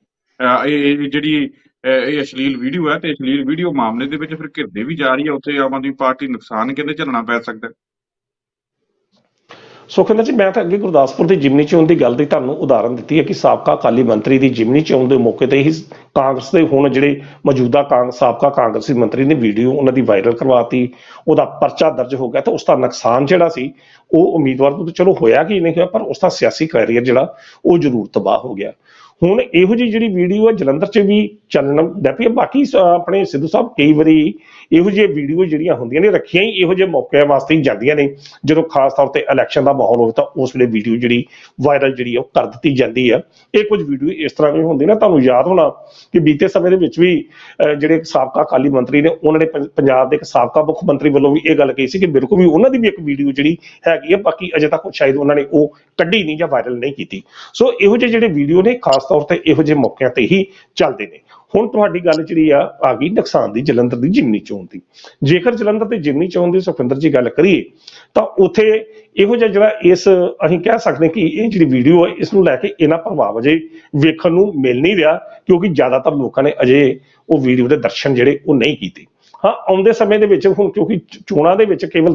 [SPEAKER 1] ਇਹ ਜਿਹੜੀ ਇਹ ਅਸ਼ਲੀਲ ਵੀਡੀਓ ਹੈ ਤੇ ਅਸ਼ਲੀਲ ਵੀਡੀਓ ਮਾਮਲੇ ਦੇ ਵਿੱਚ ਫਿਰ ਘਿਰਦੇ ਵੀ ਜਾ ਰਹੀ ਹੈ, ਉੱਥੇ ਆਮ ਆਦਮੀ ਪਾਰਟੀ ਨੁਕਸਾਨ ਕਹਿੰਦੇ ਝੱਲਣਾ ਪੈ ਸਕਦਾ।
[SPEAKER 2] ਸੁਖਵਿੰਦਰ ਜੀ, ਮੈਂ ਤਾਂ ਅੱਗੇ ਗੁਰਦਾਸਪੁਰ ਦੀ ਜਿਮਨੀ ਚੋਣ ਦੀ ਗੱਲ ਦੀ ਤੁਹਾਨੂੰ ਉਦਾਹਰਨ ਦਿੱਤੀ ਹੈ ਕਿ ਸਾਬਕਾ ਅਕਾਲੀ ਮੰਤਰੀ ਦੀ ਜਿਮਨੀ ਚੋਣ ਦੇ ਮੌਕੇ ਤੇ ਹੀ ਕਾਂਗਰਸ ਦੇ ਹੁਣ ਜਿਹੜੇ ਮੌਜੂਦਾ ਸਾਬਕਾ ਕਾਂਗਰਸੀ ਮੰਤਰੀ ਨੇ ਵੀਡੀਓ ਉਹਨਾਂ ਦੀ ਵਾਇਰਲ ਕਰਵਾਤੀ, ਉਹਦਾ ਪਰਚਾ ਦਰਜ ਹੋ ਗਿਆ, ਤੇ ਉਸ ਦਾ ਨੁਕਸਾਨ ਜਿਹੜਾ ਸੀ ਉਹ ਉਮੀਦਵਾਰ ਤੋਂ ਚਲੋ ਹੋਇਆ ਕਿ ਨਹੀਂ ਹੋਇਆ, ਪਰ ਉਸ ਦਾ ਸਿਆਸੀ ਕੈਰੀਅਰ ਜਿਹੜਾ ਉਹ ਜ਼ਰੂਰ ਤਬਾਹ ਹੋ ਗਿਆ। ਹੁਣ ਇਹੋ ਜਿਹੀ ਜਿਹੜੀ ਵੀਡੀਓ ਹੈ ਜਲੰਧਰ 'ਚ ਵੀ ਚੱਲਣ ਲੱਗ ਪਈ ਹੈ। ਬਾਕੀ ਆਪਣੇ ਸਿੱਧੂ ਸਾਹਿਬ ਕਈ ਵਾਰੀ ਇਹੋ ਜਿਹੇ ਵੀਡੀਓ ਜਿਹੜੀਆਂ ਹੁੰਦੀਆਂ ਨੇ ਰੱਖੀਆਂ ਹੀ ਇਹੋ ਜਿਹੇ ਮੌਕਿਆਂ ਵਾਸਤੇ ਹੀ ਜਾਂਦੀਆਂ ਨੇ, ਜਦੋਂ ਖਾਸ ਤੌਰ ਤੇ ਇਲੈਕਸ਼ਨ ਦਾ ਮਾਹੌਲ ਹੋਵੇ ਤਾਂ ਉਸ ਵੇਲੇ ਵੀਡੀਓ ਜਿਹੜੀ ਵਾਇਰਲ ਜਿਹੜੀ ਉਹ ਕਰ ਦਿੱਤੀ ਜਾਂਦੀ ਹੈ। ਇਹ ਕੁਝ ਵੀਡੀਓ ਇਸ ਤਰ੍ਹਾਂ ਦੀ ਹੁੰਦੀ ਨਾ, ਤੁਹਾਨੂੰ ਯਾਦ ਹੋਣਾ ਕਿ ਬੀਤੇ ਸਮੇਂ ਦੇ ਵਿੱਚ ਵੀ ਜਿਹੜੇ ਸਾਬਕਾ ਅਕਾਲੀ ਮੰਤਰੀ ਨੇ ਉਹਨਾਂ ਨੇ ਪੰਜਾਬ ਦੇ ਇੱਕ ਸਾਬਕਾ ਮੁੱਖ ਮੰਤਰੀ ਵੱਲੋਂ ਵੀ ਇਹ ਗੱਲ ਕਹੀ ਸੀ ਕਿ ਬਿਲਕੁਲ ਵੀ ਉਹਨਾਂ ਦੀ ਵੀ ਇੱਕ ਵੀਡੀਓ ਜਿਹੜੀ ਹੈਗੀ ਹੈ, ਬਾਕੀ ਅਜੇ ਤੱਕ ਸ਼ਾਇਦ ਉਹਨਾਂ ਨੇ ਉਹ ਕੱਢੀ ਨਹੀਂ ਜਾਂ ਵਾਇਰਲ ਨਹੀਂ ਕੀਤੀ। ਸੋ ਇਹੋ ਜਿਹੇ ਜਿਹੜੇ ਵੀਡੀਓ ਨੇ ਖਾਸ ਤੌਰ ਤੇ ਇਹੋ ਜਿਹੇ ਮੌਕਿਆਂ ਤੇ ਹੀ ਚੱਲਦੇ ਨੇ। ਹੁਣ ਤੁਹਾਡੀ ਗੱਲ ਜਿਹੜੀ ਆ ਗਈ ਨੁਕਸਾਨ ਦੀ, ਜਲੰਧਰ ਦੀ ਜਿਮਨੀ ਚੋਣ ਦੀ। ਜੇਕਰ ਜਲੰਧਰ ਤੇ ਜਿਮਨੀ ਚੋਣ ਦੀ ਸੁਖਵਿੰਦਰ ਜੀ ਗੱਲ ਕਰੀਏ ਤਾਂ ਉੱਥੇ ਇਹੋ ਜਿਹਾ ਜਿਹੜਾ ਅਸੀਂ ਕਹਿ ਸਕਦੇ ਕਿ ਇਹ ਜਿਹੜੀ ਵੀਡੀਓ ਹੈ ਇਸ ਨੂੰ ਲੈ ਕੇ ਇਹਨਾਂ ਪ੍ਰਭਾਵ ਅਜੇ ਵੇਖਣ ਨੂੰ ਮਿਲ ਨਹੀਂ ਰਿਹਾ, ਕਿਉਂਕਿ ਜ਼ਿਆਦਾਤਰ ਲੋਕਾਂ ਨੇ ਅਜੇ ਉਹ ਵੀਡੀਓ ਦੇ ਦਰਸ਼ਨ ਜਿਹੜੇ ਉਹ ਨਹੀਂ ਕੀਤੇ। ਹਾਂ, ਆਉਂਦੇ ਸਮੇਂ ਦੇ ਵਿੱਚ ਹੁਣ ਕਿਉਂਕਿ ਚੋਣਾਂ ਦੇ ਵਿੱਚ ਕੇਵਲ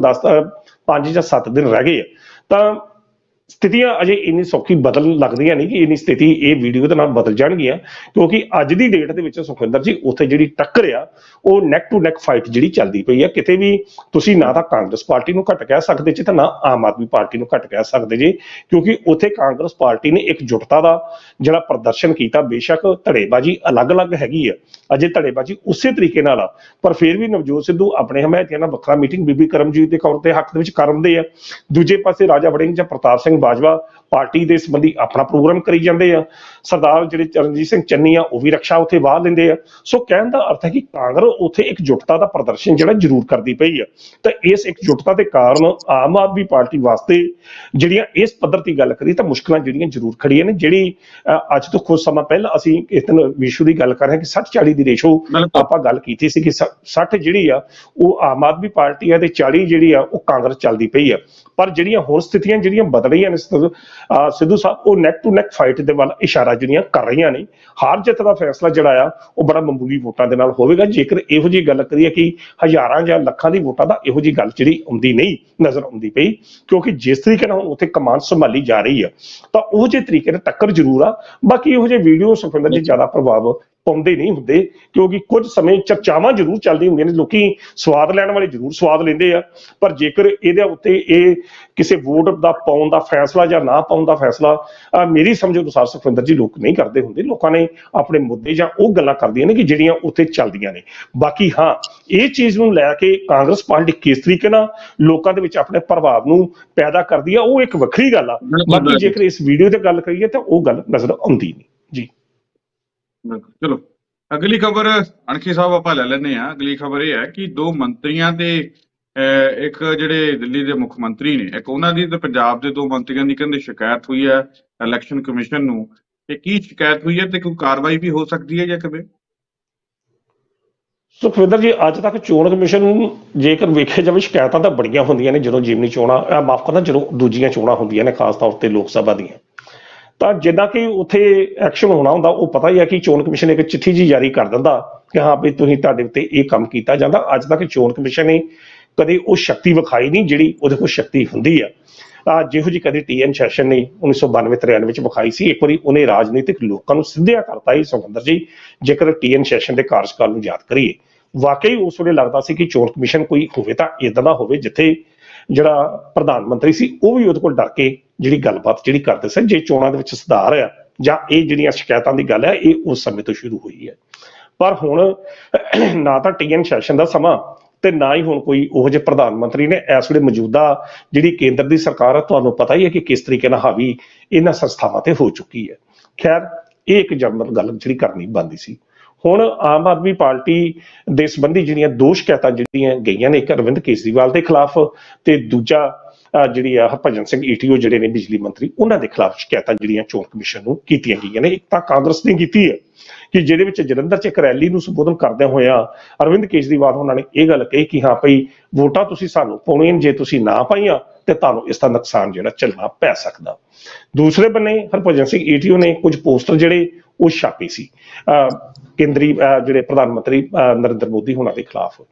[SPEAKER 2] 5 ਜਾਂ 7 ਦਿਨ ਰਹਿ ਗਏ ਆ, ਤਾਂ ਸਥਿਤੀਆਂ ਅਜੇ ਇੰਨੀ ਸੌਖੀ ਬਦਲਣ ਲੱਗਦੀਆਂ ਨਹੀਂ ਕਿ ਇੰਨੀ ਸਥਿਤੀ ਇਹ ਵੀਡੀਓ ਦੇ ਨਾਲ ਬਦਲ ਜਾਣਗੀਆਂ, ਕਿਉਂਕਿ ਅੱਜ ਦੀ ਡੇਟ ਦੇ ਵਿੱਚ ਸੁਖਵਿੰਦਰ ਜੀ ਉੱਥੇ ਜਿਹੜੀ ਟੱਕਰ ਆ ਉਹ ਨੈਕ ਟੂ ਨੈਕ ਫਾਈਟ ਜਿਹੜੀ ਚੱਲਦੀ ਪਈ ਆ। ਕਿਤੇ ਵੀ ਤੁਸੀਂ ਨਾ ਤਾਂ ਕਾਂਗਰਸ ਪਾਰਟੀ ਨੂੰ ਘੱਟ ਕਹਿ ਸਕਦੇ ਜੀ, ਤੇ ਨਾ ਆਮ ਆਦਮੀ ਪਾਰਟੀ ਨੂੰ ਘੱਟ ਕਹਿ ਸਕਦੇ ਜੀ, ਕਿਉਂਕਿ ਉੱਥੇ ਕਾਂਗਰਸ ਪਾਰਟੀ ਨੇ ਇੱਕ ਜੁਟਤਾ ਦਾ ਜਿਹੜਾ ਪ੍ਰਦਰਸ਼ਨ ਕੀਤਾ। ਬੇਸ਼ੱਕ ਧੜੇਬਾਜ਼ੀ ਅਲੱਗ-ਅਲੱਗ ਹੈਗੀ ਆ, ਅਜੇ ਧੜੇਬਾਜ਼ੀ ਉਸੇ ਤਰੀਕੇ ਨਾਲ ਆ, ਪਰ ਫਿਰ ਵੀ ਨਵਜੋਤ ਸਿੱਧੂ ਆਪਣੇ ਹਮਾਇਤੀਆਂ ਨਾਲ ਵੱਖਰਾ ਮੀਟਿੰਗ ਬੀਬੀ ਕਰਮਜੀਤ ਦੇ ਕੌਰ ਦੇ ਹੱਕ ਦੇ ਵਿੱਚ ਕਰਮਦੇ ਆ। ਦੂਜੇ ਪਾਸੇ ਰਾਜਾ ਵੜਿੰਗ ਜਾਂ ਪ੍ਰਤਾਪ ਸਿੰਘ ਬਾਜਵਾ ਪਾਰਟੀ ਦੇ ਸੰਬੰਧੀ ਆਪਣਾ ਪ੍ਰੋਗਰਾਮ ਕਰੀ ਜਾਂਦੇ ਆ। ਸਰਦਾਰ ਜਿਹੜੇ ਚਰਨਜੀਤ ਸਿੰਘ ਚੰਨੀ ਆ ਉਹ ਵੀ ਰਕਸ਼ਾ ਉੱਥੇ ਵਾਹ ਲੈਂਦੇ ਆ। ਸੋ ਕਹਿਣ ਦਾ ਅਰਥ ਹੈ ਕਿ ਕਾਂਗਰਸ ਉੱਥੇ ਇੱਕ ਜੁਟਤਾ ਦਾ ਪ੍ਰਦਰਸ਼ਨ ਜਿਹੜਾ ਜ਼ਰੂਰ ਕਰਦੀ ਪਈ ਆ, ਤਾਂ ਇਸ ਇੱਕ ਜੁਟਤਾ ਦੇ ਕਾਰਨ ਆਮ ਆਦਮੀ ਪਾਰਟੀ ਵਾਸਤੇ ਜਿਹੜੀਆਂ ਇਸ ਪੱਧਰ ਦੀ ਗੱਲ ਕਰੀ ਤਾਂ ਮੁਸ਼ਕਲਾਂ ਜਿਹੜੀਆਂ ਜ਼ਰੂਰ ਖੜੀਆਂ ਨੇ। ਜਿਹੜੀ ਅੱਜ ਤੋਂ ਕੁਝ ਸਮਾਂ ਪਹਿਲਾਂ ਅਸੀਂ ਇਸ ਦਿਨ ਵਿਸ਼ੂ ਦੀ ਗੱਲ ਕਰ ਰਹੇ ਕਿ 60-40 ਦੀ ਰੇਸ਼ੋ ਆਪਾਂ ਗੱਲ ਕੀਤੀ ਸੀ ਕਿ 60 ਜਿਹੜੀ ਆ ਉਹ ਆਮ ਆਦਮੀ ਪਾਰਟੀ ਆ ਤੇ 40 ਜਿਹੜੀ ਆ ਉਹ ਕਾਂਗਰਸ ਚੱਲਦੀ ਪਈ ਆ। ਪਰ ਜਿਹੜੀਆਂ ਹੋਰ ਸਥਿਤੀਆਂ ਜਿਹੜੀਆਂ ਬਦਲ ਰਹੀਆਂ ਨੇ ਸਿੱਧੂ ਸਾਹਿਬ ਉਹ ਨੈਕ ਟੂ ਨੈਕ ਫਾਈਟ ਦੇ ਵੱਲ ਇਸ਼ਾਰਾ ਜਿਹੜੀਆਂ ਕਰ ਰਹੀਆਂ ਨੇ। ਹਾਰ ਜਿੱਤ ਦਾ ਫੈਸਲਾ ਜਿਹੜਾ ਆ ਉਹ ਬੜਾ ਮਾਮੂਲੀ ਵੋਟਾਂ ਦੇ ਨਾਲ ਹੋਵੇਗਾ। ਜੇਕਰ ਇਹੋ ਜਿਹੀ ਗੱਲ ਕਰੀਏ ਕਿ ਹਜ਼ਾਰਾਂ ਜਾਂ ਲੱਖਾਂ ਦੀ ਵੋਟਾਂ ਦਾ ਇਹੋ ਜਿਹੀ ਗੱਲ ਜਿਹੜੀ ਆਉਂਦੀ ਨਹੀਂ ਨਜ਼ਰ ਆਉਂਦੀ ਪਈ, ਕਿਉਂਕਿ ਜਿਸ ਤਰੀਕੇ ਨਾਲ ਹੁਣ ਉੱਥੇ ਕਮਾਂਡ ਸੰਭਾਲੀ ਜਾ ਰਹੀ ਆ ਤਾਂ ਉਹ ਜਿਹੇ ਤਰੀਕੇ ਨਾਲ ਟੱਕਰ ਜ਼ਰੂਰ ਆ। ਬਾਕੀ ਇਹੋ ਜਿਹੇ ਵੀਡੀਓ ਸੁਖਵਿੰਦਰ ਜੀ ਜ਼ਿਆਦਾ ਪ੍ਰਭਾਵ ਪਾਉਂਦੇ ਨਹੀਂ ਹੁੰਦੇ, ਕਿਉਂਕਿ ਕੁਝ ਸਮੇਂ ਚਰਚਾਵਾਂ ਜ਼ਰੂਰ ਚੱਲਦੀਆਂ ਹੁੰਦੀਆਂ ਨੇ, ਲੋਕੀ ਸਵਾਦ ਲੈਣ ਵਾਲੇ ਜ਼ਰੂਰ ਸਵਾਦ ਲੈਂਦੇ ਆ, ਪਰ ਜੇਕਰ ਇਹਦੇ ਉੱਤੇ ਇਹ ਕਿਸੇ ਵੋਟ ਦਾ ਪਾਉਣ ਦਾ ਫੈਸਲਾ ਜਾਂ ਨਾ ਪਾਉਣ ਦਾ ਫੈਸਲਾ ਮੇਰੀ ਸਮਝ ਅਨੁਸਾਰ ਸੁਖਵਿੰਦਰ ਜੀ ਲੋਕ ਨਹੀਂ ਕਰਦੇ ਹੁੰਦੇ। ਲੋਕਾਂ ਨੇ ਆਪਣੇ ਮੁੱਦੇ ਜਾਂ ਉਹ ਗੱਲਾਂ ਕਰਦੀਆਂ ਨੇ ਕਿ ਜਿਹੜੀਆਂ ਉੱਥੇ ਚੱਲਦੀਆਂ ਨੇ। ਬਾਕੀ ਹਾਂ, ਇਹ ਚੀਜ਼ ਨੂੰ ਲੈ ਕੇ ਕਾਂਗਰਸ ਪਾਰਟੀ ਕਿਸ ਤਰੀਕੇ ਨਾਲ ਲੋਕਾਂ ਦੇ ਵਿੱਚ ਆਪਣੇ ਪ੍ਰਭਾਵ ਨੂੰ ਪੈਦਾ ਕਰਦੀ ਆ ਉਹ ਇੱਕ ਵੱਖਰੀ ਗੱਲ ਆ। ਬਾਕੀ ਜੇਕਰ ਇਸ ਵੀਡੀਓ ਤੇ ਗੱਲ ਕਰੀਏ ਤਾਂ ਉਹ ਗੱਲ ਨਜ਼ਰ ਆਉਂਦੀ ਨਹੀਂ ਜੀ।
[SPEAKER 1] ਚਲੋ ਅਗਲੀ ਖਬਰ ਅਣਖੀ ਸਾਹਿਬ ਆਪਾਂ ਲੈ ਲੈਂਦੇ ਹਾਂ। ਅਗਲੀ ਖਬਰ ਇਹ ਹੈ ਕਿ 2 ਮੰਤਰੀਆਂ ਤੇ ਇੱਕ ਜਿਹੜੇ ਦਿੱਲੀ ਦੇ ਮੁੱਖ ਮੰਤਰੀ ਨੇ, ਇੱਕ ਉਹਨਾਂ ਦੀ ਤੇ ਪੰਜਾਬ ਦੇ 2 ਮੰਤਰੀਆਂ ਦੀ ਕਹਿੰਦੇ ਸ਼ਿਕਾਇਤ ਹੋਈ ਹੈ ਇਲੈਕਸ਼ਨ ਕਮਿਸ਼ਨ ਨੂੰ। ਤੇ ਕੀ ਸ਼ਿਕਾਇਤ ਹੋਈ ਹੈ ਤੇ ਕੋਈ ਕਾਰਵਾਈ ਵੀ ਹੋ ਸਕਦੀ ਹੈ ਜਾਂ ਕਿਵੇਂ?
[SPEAKER 2] ਸੁਖਵਿੰਦਰ ਜੀ, ਅੱਜ ਤੱਕ ਚੋਣ ਕਮਿਸ਼ਨ ਨੂੰ ਜੇਕਰ ਵੇਖਿਆ ਜਾਵੇ ਸ਼ਿਕਾਇਤਾਂ ਤਾਂ ਬੜੀਆਂ ਹੁੰਦੀਆਂ ਨੇ ਜਦੋਂ ਜਿਮਨੀ ਚੋਣਾਂ ਮਾਫ ਕਰਨਾ ਜਦੋਂ ਦੂਜੀਆਂ ਚੋਣਾਂ ਹੁੰਦੀਆਂ ਨੇ, ਖਾਸ ਤੌਰ ਤੇ ਲੋਕ ਸਭਾ ਦੀਆਂ। ਤਾਂ ਜਿੱਦਾਂ ਕਿ ਉੱਥੇ ਐਕਸ਼ਨ ਹੋਣਾ ਹੁੰਦਾ ਉਹ ਪਤਾ ਹੀ ਹੈ ਕਿ ਚੋਣ ਕਮਿਸ਼ਨ ਇੱਕ ਚਿੱਠੀ ਜੀ ਜਾਰੀ ਕਰ ਦਿੰਦਾ ਕਿ ਹਾਂ ਵੀ ਤੁਸੀਂ ਤੁਹਾਡੇ ਉੱਤੇ ਇਹ ਕੰਮ ਕੀਤਾ ਜਾਂਦਾ। ਅੱਜ ਤੱਕ ਚੋਣ ਕਮਿਸ਼ਨ ਨੇ ਕਦੇ ਉਹ ਸ਼ਕਤੀ ਵਿਖਾਈ ਨਹੀਂ ਜਿਹੜੀ ਉਹਦੇ ਕੋਲ ਸ਼ਕਤੀ ਹੁੰਦੀ ਆ। ਜਿਹੋ ਜਿਹੀ ਕਦੇ TN ਸੈਸ਼ਨ ਨੇ 1992-93 ਵਿੱਚ ਵਿਖਾਈ ਸੀ, ਇੱਕ ਵਾਰੀ ਉਹਨੇ ਰਾਜਨੀਤਿਕ ਲੋਕਾਂ ਨੂੰ ਸਿੱਧਿਆ ਕਰਤਾ ਹੀ ਸੁਖਵਿੰਦਰ ਜੀ। ਜੇਕਰ TN ਸੈਸ਼ਨ ਦੇ ਕਾਰਜਕਾਲ ਨੂੰ ਯਾਦ ਕਰੀਏ, ਵਾਕਈ ਉਸ ਵੇਲੇ ਲੱਗਦਾ ਸੀ ਕਿ ਚੋਣ ਕਮਿਸ਼ਨ ਕੋਈ ਹੋਵੇ ਤਾਂ ਇਦਾਂ ਦਾ ਹੋਵੇ ਜਿੱਥੇ ਜਿਹੜਾ ਪ੍ਰਧਾਨ ਮੰਤਰੀ ਸੀ ਉਹ ਵੀ ਉਹਦੇ ਕੋਲ ਡਰ ਕੇ ਜਿਹੜੀ ਗੱਲਬਾਤ ਜਿਹੜੀ ਕਰਦੇ ਸਨ। ਜੇ ਚੋਣਾਂ ਦੇ ਵਿੱਚ ਸੁਧਾਰ ਆ ਜਾਂ ਇਹ ਜਿਹੜੀਆਂ ਸ਼ਿਕਾਇਤਾਂ ਦੀ ਗੱਲ ਹੈ ਇਹ ਉਸ ਸਮੇਂ ਤੋਂ ਸ਼ੁਰੂ ਹੋਈ ਹੈ। ਪਰ ਹੁਣ ਨਾ ਤਾਂ TN ਸੈਸ਼ਨ ਦਾ ਸਮਾਂ ਤੇ ਨਾ ਹੀ ਹੁਣ ਕੋਈ ਉਹੋ ਜਿਹੇ ਪ੍ਰਧਾਨ ਮੰਤਰੀ ਨੇ। ਇਸ ਵੇਲੇ ਮੌਜੂਦਾ ਜਿਹੜੀ ਕੇਂਦਰ ਦੀ ਸਰਕਾਰ ਹੈ, ਤੁਹਾਨੂੰ ਪਤਾ ਹੀ ਹੈ ਕਿ ਕਿਸ ਤਰੀਕੇ ਨਾਲ ਹਾਵੀ ਇਹਨਾਂ ਸੰਸਥਾਵਾਂ ਤੇ ਹੋ ਚੁੱਕੀ ਹੈ। ਖੈਰ, ਇਹ ਇੱਕ ਜਨਰਲ ਗੱਲ ਜਿਹੜੀ ਕਰਨੀ ਬਣਦੀ ਸੀ। ਹੁਣ ਆਮ ਆਦਮੀ ਪਾਰਟੀ ਦੇ ਸੰਬੰਧੀ ਜਿਹੜੀਆਂ 2 ਸ਼ਿਕਾਇਤਾਂ ਜਿਹੜੀਆਂ ਗਈਆਂ ਨੇ, ਇੱਕ ਅਰਵਿੰਦ ਕੇਜਰੀਵਾਲ ਦੇ ਖਿਲਾਫ ਤੇ ਦੂਜਾ ਜਿਹੜੀ ਆ ਹਰਭਜਨ ਸਿੰਘ ETO ਜਿਹੜੇ ਨੇ ਬਿਜਲੀ ਮੰਤਰੀ, ਉਹਨਾਂ ਦੇ ਖਿਲਾਫ ਸ਼ਿਕਾਇਤਾਂ ਜਿਹੜੀਆਂ ਚੋਣ ਕਮਿਸ਼ਨ ਨੂੰ ਕੀਤੀਆਂ ਗਈਆਂ ਨੇ। ਇੱਕ ਤਾਂ ਕਾਂਗਰਸ ਨੇ ਕੀਤੀ ਹੈ ਕਿ ਜਿਹਦੇ ਵਿੱਚ ਜਲੰਧਰ 'ਚ ਇੱਕ ਰੈਲੀ ਨੂੰ ਸੰਬੋਧਨ ਕਰਦਿਆਂ ਹੋਇਆ ਅਰਵਿੰਦ ਕੇਜਰੀਵਾਲ ਉਹਨਾਂ ਨੇ ਇਹ ਗੱਲ ਕਹੀ ਕਿ ਹਾਂ ਭਈ ਵੋਟਾਂ ਤੁਸੀਂ ਸਾਨੂੰ ਪਾਉਣੀਆਂ, ਜੇ ਤੁਸੀਂ ਨਾ ਪਾਈਆਂ ਤੇ ਤੁਹਾਨੂੰ ਇਸ ਦਾ ਨੁਕਸਾਨ ਜਿਹੜਾ ਝੱਲਣਾ ਪੈ ਸਕਦਾ। ਦੂਸਰੇ ਬੰਨੇ ਹਰਭਜਨ ਸਿੰਘ ETO ਨੇ ਕੁਝ ਪੋਸਟਰ ਜਿਹੜੇ ਉਹ ਛਾਪੇ ਸੀ ਕੇਂਦਰੀ ਜਿਹੜੇ ਪ੍ਰਧਾਨ ਮੰਤਰੀ ਨਰਿੰਦਰ ਮੋਦੀ ਹੋਣਾ ਦੇ ਖਿਲਾਫ।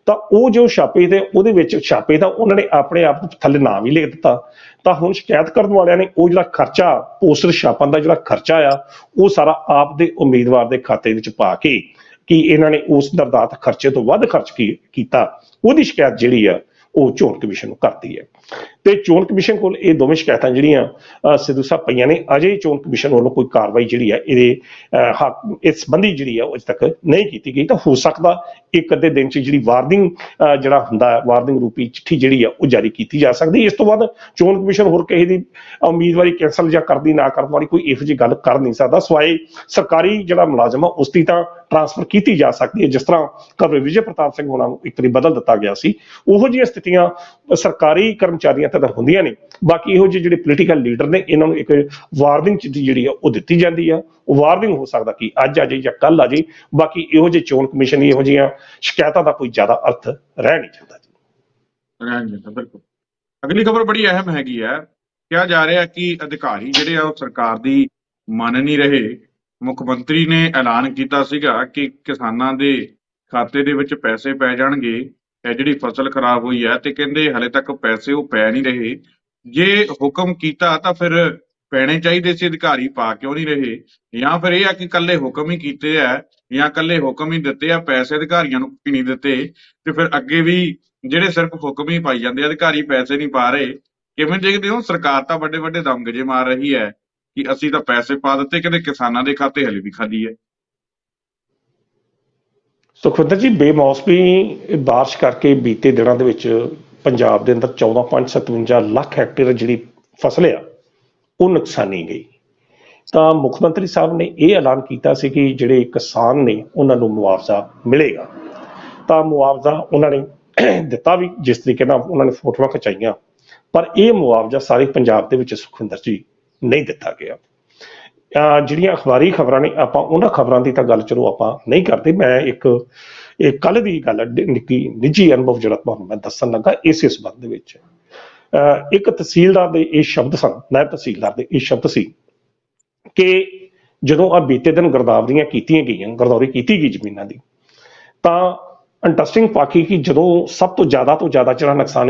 [SPEAKER 2] ਤਾਂ ਉਹ ਜੋ ਛਾਪੇ ਤੇ ਉਹਦੇ ਵਿੱਚ ਛਾਪੇ ਤਾਂ ਉਹਨਾਂ ਨੇ ਆਪਣੇ ਆਪ ਨੂੰ ਥੱਲੇ ਨਾਮ ਹੀ ਲਿਖ ਦਿੱਤਾ। ਤਾਂ ਹੁਣ ਸ਼ਿਕਾਇਤ ਕਰਨ ਵਾਲਿਆਂ ਨੇ ਉਹ ਜਿਹੜਾ ਖਰਚਾ ਪੋਸਟਰ ਛਾਪਣ ਦਾ ਜਿਹੜਾ ਖਰਚਾ ਆ ਉਹ ਸਾਰਾ ਆਪ ਦੇ ਉਮੀਦਵਾਰ ਦੇ ਖਾਤੇ ਵਿੱਚ ਪਾ ਕੇ ਕਿ ਇਹਨਾਂ ਨੇ ਉਸ ਨਿਰਧਾਰਤ ਖਰਚੇ ਤੋਂ ਵੱਧ ਖਰਚ ਕੀਤਾ, ਉਹਦੀ ਸ਼ਿਕਾਇਤ ਜਿਹੜੀ ਆ ਉਹ ਚੋਣ ਕਮਿਸ਼ਨ ਨੂੰ ਕਰਦੀ ਹੈ। ਤੇ ਚੋਣ ਕਮਿਸ਼ਨ ਕੋਲ ਇਹ ਦੋਵੇਂ ਸ਼ਿਕਾਇਤਾਂ ਜਿਹੜੀਆਂ ਸਿੱਧੂ ਸਾਹਿਬ ਪਈਆਂ ਨੇ, ਅਜੇ ਚੋਣ ਕਮਿਸ਼ਨ ਵੱਲੋਂ ਕੋਈ ਕਾਰਵਾਈ ਜਿਹੜੀ ਹੈ ਇਹਦੇ ਇਸ ਸੰਬੰਧੀ ਜਿਹੜੀ ਆ ਉਹ ਅਜੇ ਤੱਕ ਨਹੀਂ ਕੀਤੀ ਗਈ। ਤਾਂ ਹੋ ਸਕਦਾ ਇੱਕ ਅੱਧੇ ਦਿਨ 'ਚ ਜਿਹੜੀ ਵਾਰਨਿੰਗ ਜਿਹੜਾ ਹੁੰਦਾ ਵਾਰਨਿੰਗ ਰੂਪੀ ਚਿੱਠੀ ਜਿਹੜੀ ਆ ਉਹ ਜਾਰੀ ਕੀਤੀ ਜਾ ਸਕਦੀ। ਇਸ ਤੋਂ ਬਾਅਦ ਚੋਣ ਕਮਿਸ਼ਨ ਹੋਰ ਕਿਸੇ ਦੀ ਉਮੀਦਵਾਰੀ ਕੈਂਸਲ ਜਾਂ ਕਰਦੀ ਨਾ ਕਰਨ ਵਾਲੀ ਕੋਈ ਇਹੋ ਜਿਹੀ ਗੱਲ ਕਰ ਨਹੀਂ ਸਕਦਾ, ਸਵਾਏ ਸਰਕਾਰੀ ਜਿਹੜਾ ਮੁਲਾਜ਼ਮ ਆ ਉਸ ਦੀ ਤਾਂ ਟਰਾਂਸਫਰ ਕੀਤੀ ਜਾ ਸਕਦੀ ਹੈ। ਜਿਸ ਤਰ੍ਹਾਂ ਕਬਰੇ ਵਿਜੇ ਪ੍ਰਤਾਪ ਸਿੰਘ ਹੋਣਾ ਨੂੰ ਇੱਕ ਵਾਰੀ ਬਦਲ ਦਿੱਤਾ ਗਿਆ ਸੀ, ਉਹੋ ਜਿਹੀਆਂ ਸਥਿਤੀਆਂ ਸਰਕਾਰੀ ਕਰਮਚਾਰੀਆਂ ਤਾਂ ਹੁੰਦੀਆਂ ਨੇ। ਬਾਕੀ ਇਹੋ ਜਿਹੇ ਜਿਹੜੇ ਪੋਲੀਟੀਕਲ ਲੀਡਰ ਨੇ ਇਹਨਾਂ ਨੂੰ ਇੱਕ ਵਾਰਨਿੰਗ ਚਿੱਠੀ ਜਿਹੜੀ ਆ ਉਹ ਦਿੱਤੀ ਜਾਂਦੀ ਆ। ਉਹ ਵਾਰਨਿੰਗ ਹੋ ਸਕਦਾ ਕਿ ਅੱਜ ਆ ਜਾਏ ਜਾਂ ਕੱਲ ਆ ਜਾਏ। ਬਾਕੀ ਇਹੋ ਜਿਹੇ ਚੋਣ ਕਮਿਸ਼ਨ ਦੀ ਇਹੋ ਜਿਹੀਆਂ ਸ਼ਿਕਾਇਤਾਂ ਦਾ ਕੋਈ ਜ਼ਿਆਦਾ ਅਰਥ ਰਹਿ ਨਹੀਂ ਜਾਂਦਾ ਜੀ।
[SPEAKER 1] ਬਿਲਕੁਲ। ਅਗਲੀ ਖਬਰ ਬੜੀ ਅਹਿਮ ਹੈਗੀ ਹੈ। ਕਿਹਾ ਜਾ ਰਿਹਾ ਕਿ ਅਧਿਕਾਰੀ ਜਿਹੜੇ ਆ ਉਹ ਸਰਕਾਰ ਦੀ ਮੰਨ ਨਹੀਂ ਰਹੇ। ਮੁੱਖ ਮੰਤਰੀ ਨੇ ਐਲਾਨ ਕੀਤਾ ਸੀਗਾ ਕਿ ਕਿਸਾਨਾਂ ਦੇ ਖਾਤੇ ਦੇ ਵਿੱਚ ਪੈਸੇ ਪੈ ਜਾਣਗੇ ਇਹ ਜਿਹੜੀ ਫਸਲ ਖਰਾਬ ਹੋਈ ਹੈ, ਤੇ ਕਹਿੰਦੇ ਹਲੇ ਤੱਕ ਪੈਸੇ ਉਹ ਪੈ ਨਹੀਂ ਰਹੇ। ਜੇ ਹੁਕਮ ਕੀਤਾ ਤਾਂ ਫਿਰ ਪੈਣੇ ਚਾਹੀਦੇ ਸੀ, ਅਧਿਕਾਰੀ ਪਾ ਕਿਉਂ ਨਹੀਂ ਰਹੇ? ਜਾਂ ਫਿਰ ਇਹ ਆ ਕਿ ਇਕੱਲੇ ਹੁਕਮ ਹੀ ਕੀਤੇ ਆ ਜਾਂ ਇਕੱਲੇ ਹੁਕਮ ਹੀ ਦਿੱਤੇ ਆ, ਪੈਸੇ ਅਧਿਕਾਰੀਆਂ ਨੂੰ ਨਹੀਂ ਦਿੱਤੇ, ਤੇ ਫਿਰ ਅੱਗੇ ਵੀ ਜਿਹੜੇ ਸਿਰਫ ਹੁਕਮ ਹੀ ਪਾਈ ਜਾਂਦੇ, ਅਧਿਕਾਰੀ ਪੈਸੇ ਨਹੀਂ ਪਾ ਰਹੇ। ਕਿਵੇਂ ਦੇਖਦੇ ਹੋ? ਸਰਕਾਰ ਤਾਂ ਵੱਡੇ ਵੱਡੇ ਦਮਗਜੇ ਮਾਰ ਰਹੀ ਹੈ ਕਿ ਅਸੀਂ ਤਾਂ ਪੈਸੇ ਪਾ ਦਿੱਤੇ, ਕਹਿੰਦੇ ਕਿਸਾਨਾਂ ਦੇ ਖਾਤੇ ਹਲੇ ਵੀ ਖਾਲੀ ਹੈ।
[SPEAKER 2] ਸੁਖਵਿੰਦਰ ਜੀ, ਬੇਮੌਸਮੀ ਬਾਰਿਸ਼ ਕਰਕੇ ਬੀਤੇ ਦਿਨਾਂ ਦੇ ਵਿੱਚ ਪੰਜਾਬ ਦੇ ਅੰਦਰ 14.57 ਲੱਖ ਹੈਕਟੇਅਰ ਜਿਹੜੀ ਫਸਲ ਆ ਉਹ ਨੁਕਸਾਨੀ ਗਈ। ਤਾਂ ਮੁੱਖ ਮੰਤਰੀ ਸਾਹਿਬ ਨੇ ਇਹ ਐਲਾਨ ਕੀਤਾ ਸੀ ਕਿ ਜਿਹੜੇ ਕਿਸਾਨ ਨੇ ਉਹਨਾਂ ਨੂੰ ਮੁਆਵਜ਼ਾ ਮਿਲੇਗਾ। ਤਾਂ ਮੁਆਵਜ਼ਾ ਉਹਨਾਂ ਨੇ ਦਿੱਤਾ ਵੀ, ਜਿਸ ਤਰੀਕੇ ਨਾਲ ਉਹਨਾਂ ਨੇ ਫੋਟੋਆਂ ਖਿਚਾਈਆਂ, ਪਰ ਇਹ ਮੁਆਵਜ਼ਾ ਸਾਰੇ ਪੰਜਾਬ ਦੇ ਵਿੱਚ ਸੁਖਵਿੰਦਰ ਜੀ ਨਹੀਂ ਦਿੱਤਾ ਗਿਆ। ਜਿਹੜੀਆਂ ਅਖਬਾਰੀ ਖਬਰਾਂ ਨੇ, ਆਪਾਂ ਉਹਨਾਂ ਖਬਰਾਂ ਦੀ ਤਾਂ ਗੱਲ ਚਲੋ ਆਪਾਂ ਨਹੀਂ ਕਰਦੇ। ਮੈਂ ਇੱਕ ਕੱਲ ਦੀ ਗੱਲ ਨਿੱਜੀ ਅਨੁਭਵ ਜਿਹੜਾ ਤੁਹਾਨੂੰ ਮੈਂ ਦੱਸਣ ਲੱਗਾ ਇਸੇ ਸੰਬੰਧ ਦੇ ਵਿੱਚ। ਇੱਕ ਤਹਿਸੀਲਦਾਰ ਦੇ ਇਹ ਸ਼ਬਦ ਸਨ, ਨਾਇਬ ਤਹਿਸੀਲਦਾਰ ਦੇ ਇਹ ਸ਼ਬਦ ਸੀ ਕਿ ਜਦੋਂ ਆ ਬੀਤੇ ਦਿਨ ਗਰਦਾਵਰੀਆਂ ਕੀਤੀਆਂ ਗਈਆਂ, ਗਰਦੌਰੀ ਕੀਤੀ ਗਈ ਜ਼ਮੀਨਾਂ ਦੀ, ਤਾਂ ਇੰਟਰਸਟਿੰਗ ਪਾਕੀ ਕਿ ਜਦੋਂ ਸਭ ਤੋਂ ਜ਼ਿਆਦਾ ਜਿਹੜਾ ਨੁਕਸਾਨ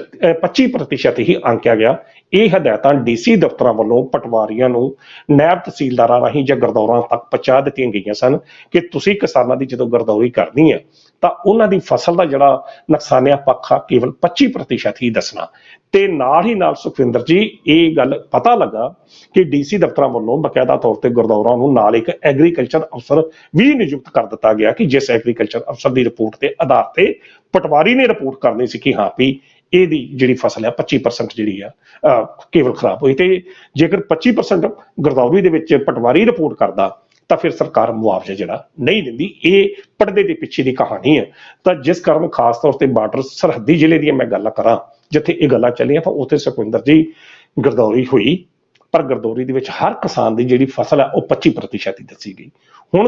[SPEAKER 2] 25% ਹੀ ਆਂਕਿਆ ਗਿਆ। ਇਹ ਹਦਾਇਤਾਂ ਡੀਸੀ ਦਫ਼ਤਰਾਂ ਵੱਲੋਂ ਪਟਵਾਰੀਆਂ ਨੂੰ ਨਾਇਬ ਤਹਿਸੀਲਦਾਰਾਂ ਰਾਹੀਂ ਜਾਂ ਗਰਦੌਰਾਂ ਤੱਕ ਪਹੁੰਚਾ ਦਿੱਤੀਆਂ ਗਈਆਂ ਸਨ ਕਿ ਤੁਸੀਂ ਕਿਸਾਨਾਂ ਦੀ ਜਦੋਂ ਗਰਦੌਰੀ ਕਰਨੀ ਹੈ ਤਾਂ ਉਹਨਾਂ ਦੀ ਫਸਲ ਦਾ ਜਿਹੜਾ ਨੁਕਸਾਨਿਆ ਪੱਖ ਆ ਕੇਵਲ 25% ਹੀ ਦੱਸਣਾ। ਤੇ ਨਾਲ ਹੀ ਨਾਲ ਸੁਖਵਿੰਦਰ ਜੀ ਇਹ ਗੱਲ ਪਤਾ ਲੱਗਾ ਕਿ ਡੀਸੀ ਦਫ਼ਤਰਾਂ ਵੱਲੋਂ ਬਕਾਇਦਾ ਤੌਰ ਤੇ ਗਰਦੌਰਾਂ ਨੂੰ ਨਾਲ ਇੱਕ ਐਗਰੀਕਲਚਰ ਅਫਸਰ ਵੀ ਨਿਯੁਕਤ ਕਰ ਦਿੱਤਾ ਗਿਆ ਕਿ ਜਿਸ ਐਗਰੀਕਲਚਰ ਅਫਸਰ ਦੀ ਰਿਪੋਰਟ ਦੇ ਆਧਾਰ ਤੇ ਪਟਵਾਰੀ ਨੇ ਰਿਪੋਰਟ ਕਰਨੀ ਸੀ ਕਿ ਹਾਂ ਵੀ ਇਹਦੀ ਜਿਹੜੀ ਫਸਲ ਆ 25% ਜਿਹੜੀ ਆ ਕੇਵਲ ਖਰਾਬ ਹੋਈ। ਤੇ ਜੇਕਰ 25% ਗਰਦੌਰੀ ਦੇ ਵਿੱਚ ਪਟਵਾਰੀ ਰਿਪੋਰਟ ਕਰਦਾ ਤਾਂ ਫਿਰ ਸਰਕਾਰ ਮੁਆਵਜ਼ਾ ਜਿਹੜਾ ਨਹੀਂ ਦਿੰਦੀ। ਇਹ ਪਰਦੇ ਦੇ ਪਿੱਛੇ ਦੀ ਕਹਾਣੀ ਹੈ। ਤਾਂ ਜਿਸ ਕਾਰਨ ਖਾਸ ਤੌਰ ਤੇ ਬਾਰਡਰ ਸਰਹੱਦੀ ਜ਼ਿਲ੍ਹੇ ਦੀਆਂ ਮੈਂ ਗੱਲ ਕਰਾਂ ਜਿੱਥੇ ਇਹ ਗੱਲਾਂ ਚੱਲੀਆਂ, ਤਾਂ ਉੱਥੇ ਸੁਖਵਿੰਦਰ ਜੀ ਗਰਦੌਰੀ ਹੋਈ, ਪਰ ਗਰਦੌਰੀ ਦੇ ਵਿੱਚ ਹਰ ਕਿਸਾਨ ਦੀ ਜਿਹੜੀ ਫਸਲ ਹੈ ਉਹ 25% ਹੀ ਦੱਸੀ ਗਈ। ਹੁਣ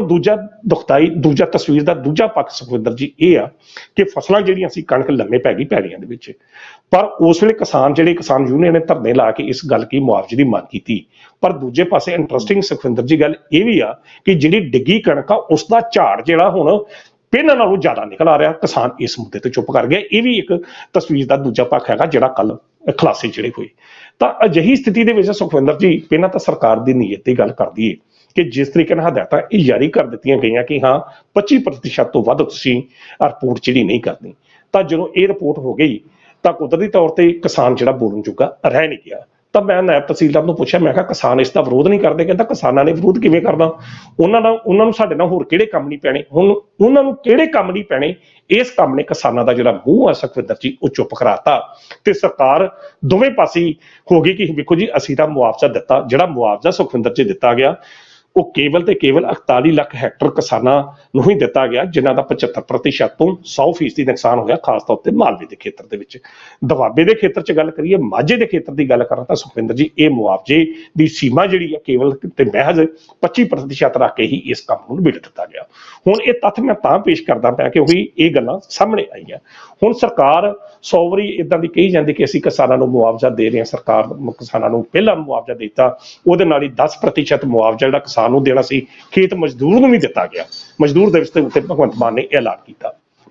[SPEAKER 2] ਦੂਜਾ ਤਸਵੀਰ ਦਾ ਦੂਜਾ ਪੱਖ ਸੁਖਵਿੰਦਰ ਜੀ ਇਹ ਆ ਕਿ ਫਸਲਾਂ ਜਿਹੜੀਆਂ ਸੀ, ਕਣਕ ਲੰਮੇ ਪੈ ਗਈ ਪੈੜੀਆਂ ਦੇ ਵਿੱਚ, ਪਰ ਉਸ ਵੇਲੇ ਕਿਸਾਨ ਯੂਨੀਅਨ ਨੇ ਧਰਨੇ ਲਾ ਕੇ ਇਸ ਗੱਲ ਕੀ ਮੁਆਵਜ਼ੇ ਦੀ ਮੰਗ ਕੀਤੀ। ਪਰ ਦੂਜੇ ਪਾਸੇ ਇੰਟਰਸਟਿੰਗ ਸੁਖਵਿੰਦਰ ਜੀ ਗੱਲ ਇਹ ਵੀ ਆ ਕਿ ਜਿਹੜੀ ਡਿੱਗੀ ਕਣਕ ਆ ਉਸ ਦਾ ਝਾੜ ਜਿਹੜਾ ਹੁਣ ਪਹਿਲਾਂ ਨਾਲੋਂ ਜ਼ਿਆਦਾ ਨਿਕਲ ਆ ਰਿਹਾ। ਕਿਸਾਨ ਇਸ ਮੁੱਦੇ ਤੇ ਚੁੱਪ ਕਰ ਗਿਆ। ਇਹ ਵੀ ਇੱਕ ਤਸਵੀਰ ਦਾ ਦੂਜਾ ਪੱਖ ਹੈਗਾ ਜਿਹੜਾ ਕੱਲ ਖੁਲਾਸੇ ਜਿਹੜੇ ਹੋਏ। ਤਾਂ ਅਜਿਹੀ ਸਥਿਤੀ ਦੇ ਵਿੱਚ ਸੁਖਵਿੰਦਰ ਜੀ ਪਹਿਲਾਂ ਤਾਂ ਸਰਕਾਰ ਦੀ ਨੀਅਤ ਦੀ ਗੱਲ ਕਰਦੀ ਹੈ ਕਿ ਜਿਸ ਤਰੀਕੇ ਨਾਲ ਹਦਾਇਤਾਂ ਇਹ ਜਾਰੀ ਕਰ ਦਿੱਤੀਆਂ ਗਈਆਂ ਕਿ ਹਾਂ 25% ਤੋਂ ਵੱਧ ਤੁਸੀਂ ਰਿਪੋਰਟ ਜਿਹੜੀ ਨਹੀਂ ਕਰਨੀ, ਤਾਂ ਜਦੋਂ ਇਹ ਰਿਪੋਰਟ ਹੋ ਗਈ ਤਾਂ ਕੁਦਰਤੀ ਤੌਰ ਤੇ ਕਿਸਾਨ ਜਿਹੜਾ ਬੋਲਣ ਜੋਗਾ ਰਹਿ ਨਹੀਂ ਗਿਆ। ਤਾਂ ਮੈਂ ਨਾਇਬ ਤਹਿਸੀਲਦਾਰ ਨੂੰ ਪੁੱਛਿਆ, ਮੈਂ ਕਿਹਾ ਕਿਸਾਨ ਇਸ ਦਾ ਵਿਰੋਧ ਨਹੀਂ ਕਰਦੇ? ਕਹਿੰਦਾ ਕਿਸਾਨਾਂ ਨੇ ਵਿਰੋਧ ਕਿਵੇਂ ਕਰਨਾ, ਉਹਨਾਂ ਨੂੰ ਸਾਡੇ ਨਾਲ ਹੋਰ ਕਿਹੜੇ ਕੰਮ ਨਹੀਂ ਪੈਣੇ। ਹੁਣ ਉਹਨਾਂ ਨੂੰ ਕਿਹੜੇ ਕੰਮ ਨਹੀਂ ਪੈਣੇ, ਇਸ ਕੰਮ ਨੇ ਕਿਸਾਨਾਂ ਦਾ ਜਿਹੜਾ ਮੂੰਹ ਆ ਸੁਖਵਿੰਦਰ ਜੀ ਉਹ ਚੁੱਪ ਕਰਾਤਾ। ਤੇ ਸਰਕਾਰ ਦੋਵੇਂ ਪਾਸੇ ਹੋ ਗਈ ਕਿ ਵੇਖੋ ਜੀ ਅਸੀਂ ਤਾਂ ਮੁਆਵਜ਼ਾ ਦਿੱਤਾ। ਜਿਹੜਾ ਮੁਆਵਜ਼ਾ ਸੁਖਵਿੰਦਰ ਜੀ ਦਿੱਤਾ ਗਿਆ ਉਹ ਕੇਵਲ ਤੇ ਕੇਵਲ 41 ਲੱਖ ਹੈਕਟਰ ਕਿਸਾਨਾਂ ਨੂੰ ਹੀ ਦਿੱਤਾ ਗਿਆ, ਜਿਨ੍ਹਾਂ ਦਾ 75% ਤੋਂ 100% ਨੁਕਸਾਨ ਹੋਇਆ, ਖਾਸ ਤੌਰ ਤੇ ਮਾਲਵੇ ਦੇ ਖੇਤਰ ਦੇ ਵਿੱਚ। ਦੁਆਬੇ ਦੇ ਖੇਤਰ 'ਚ ਗੱਲ ਕਰੀਏ, ਮਾਝੇ ਦੇ ਖੇਤਰ ਦੀ ਗੱਲ ਕਰਾਂ ਤਾਂ ਸੁਖਵਿੰਦਰ ਜੀ ਇਹ ਮੁਆਵਜ਼ੇ ਦੀ ਸੀਮਾ ਜਿਹੜੀ ਆ ਕੇਵਲ ਤੇ ਮਹਿਜ਼ 25% ਰੱਖ ਕੇ ਹੀ ਇਸ ਕੰਮ ਨੂੰ ਨਿਬੇੜ ਦਿੱਤਾ ਗਿਆ। ਹੁਣ ਇਹ ਤੱਥ ਮੈਂ ਤਾਂ ਪੇਸ਼ ਕਰਦਾ ਪਿਆ ਕਿ ਉਹੀ ਇਹ ਗੱਲਾਂ ਸਾਹਮਣੇ ਆਈਆਂ। ਹੁਣ ਸਰਕਾਰ 100 ਵਾਰੀ ਇਦਾਂ ਦੀ ਕਹੀ ਜਾਂਦੀ ਕਿ ਅਸੀਂ ਕਿਸਾਨਾਂ ਨੂੰ ਮੁਆਵਜ਼ਾ ਦੇ ਰਹੇ ਹਾਂ, ਸਰਕਾਰ ਕਿਸਾਨਾਂ ਨੂੰ ਪਹਿਲਾਂ ਮੁਆਵਜ਼ਾ ਦਿੱਤਾ, ਉਹਦੇ ਨਾਲ ਹੀ 10% ਮੁਆਵਜ਼ਾ ਜਿਹੜਾ ਕਿਸਾਨ ਨੂੰ ਦੇਣਾ ਸੀ ਖੇਤ ਮਜ਼ਦੂਰ ਨੂੰ ਵੀ ਦਿੱਤਾ ਗਿਆ। ਮਜ਼ਦੂਰ ਦਿਵਸ ਦੇ ਉੱਤੇ ਭਗਵੰਤ ਮਾਨ ਨੇ ਐਲਾਨ ਕੀਤਾ,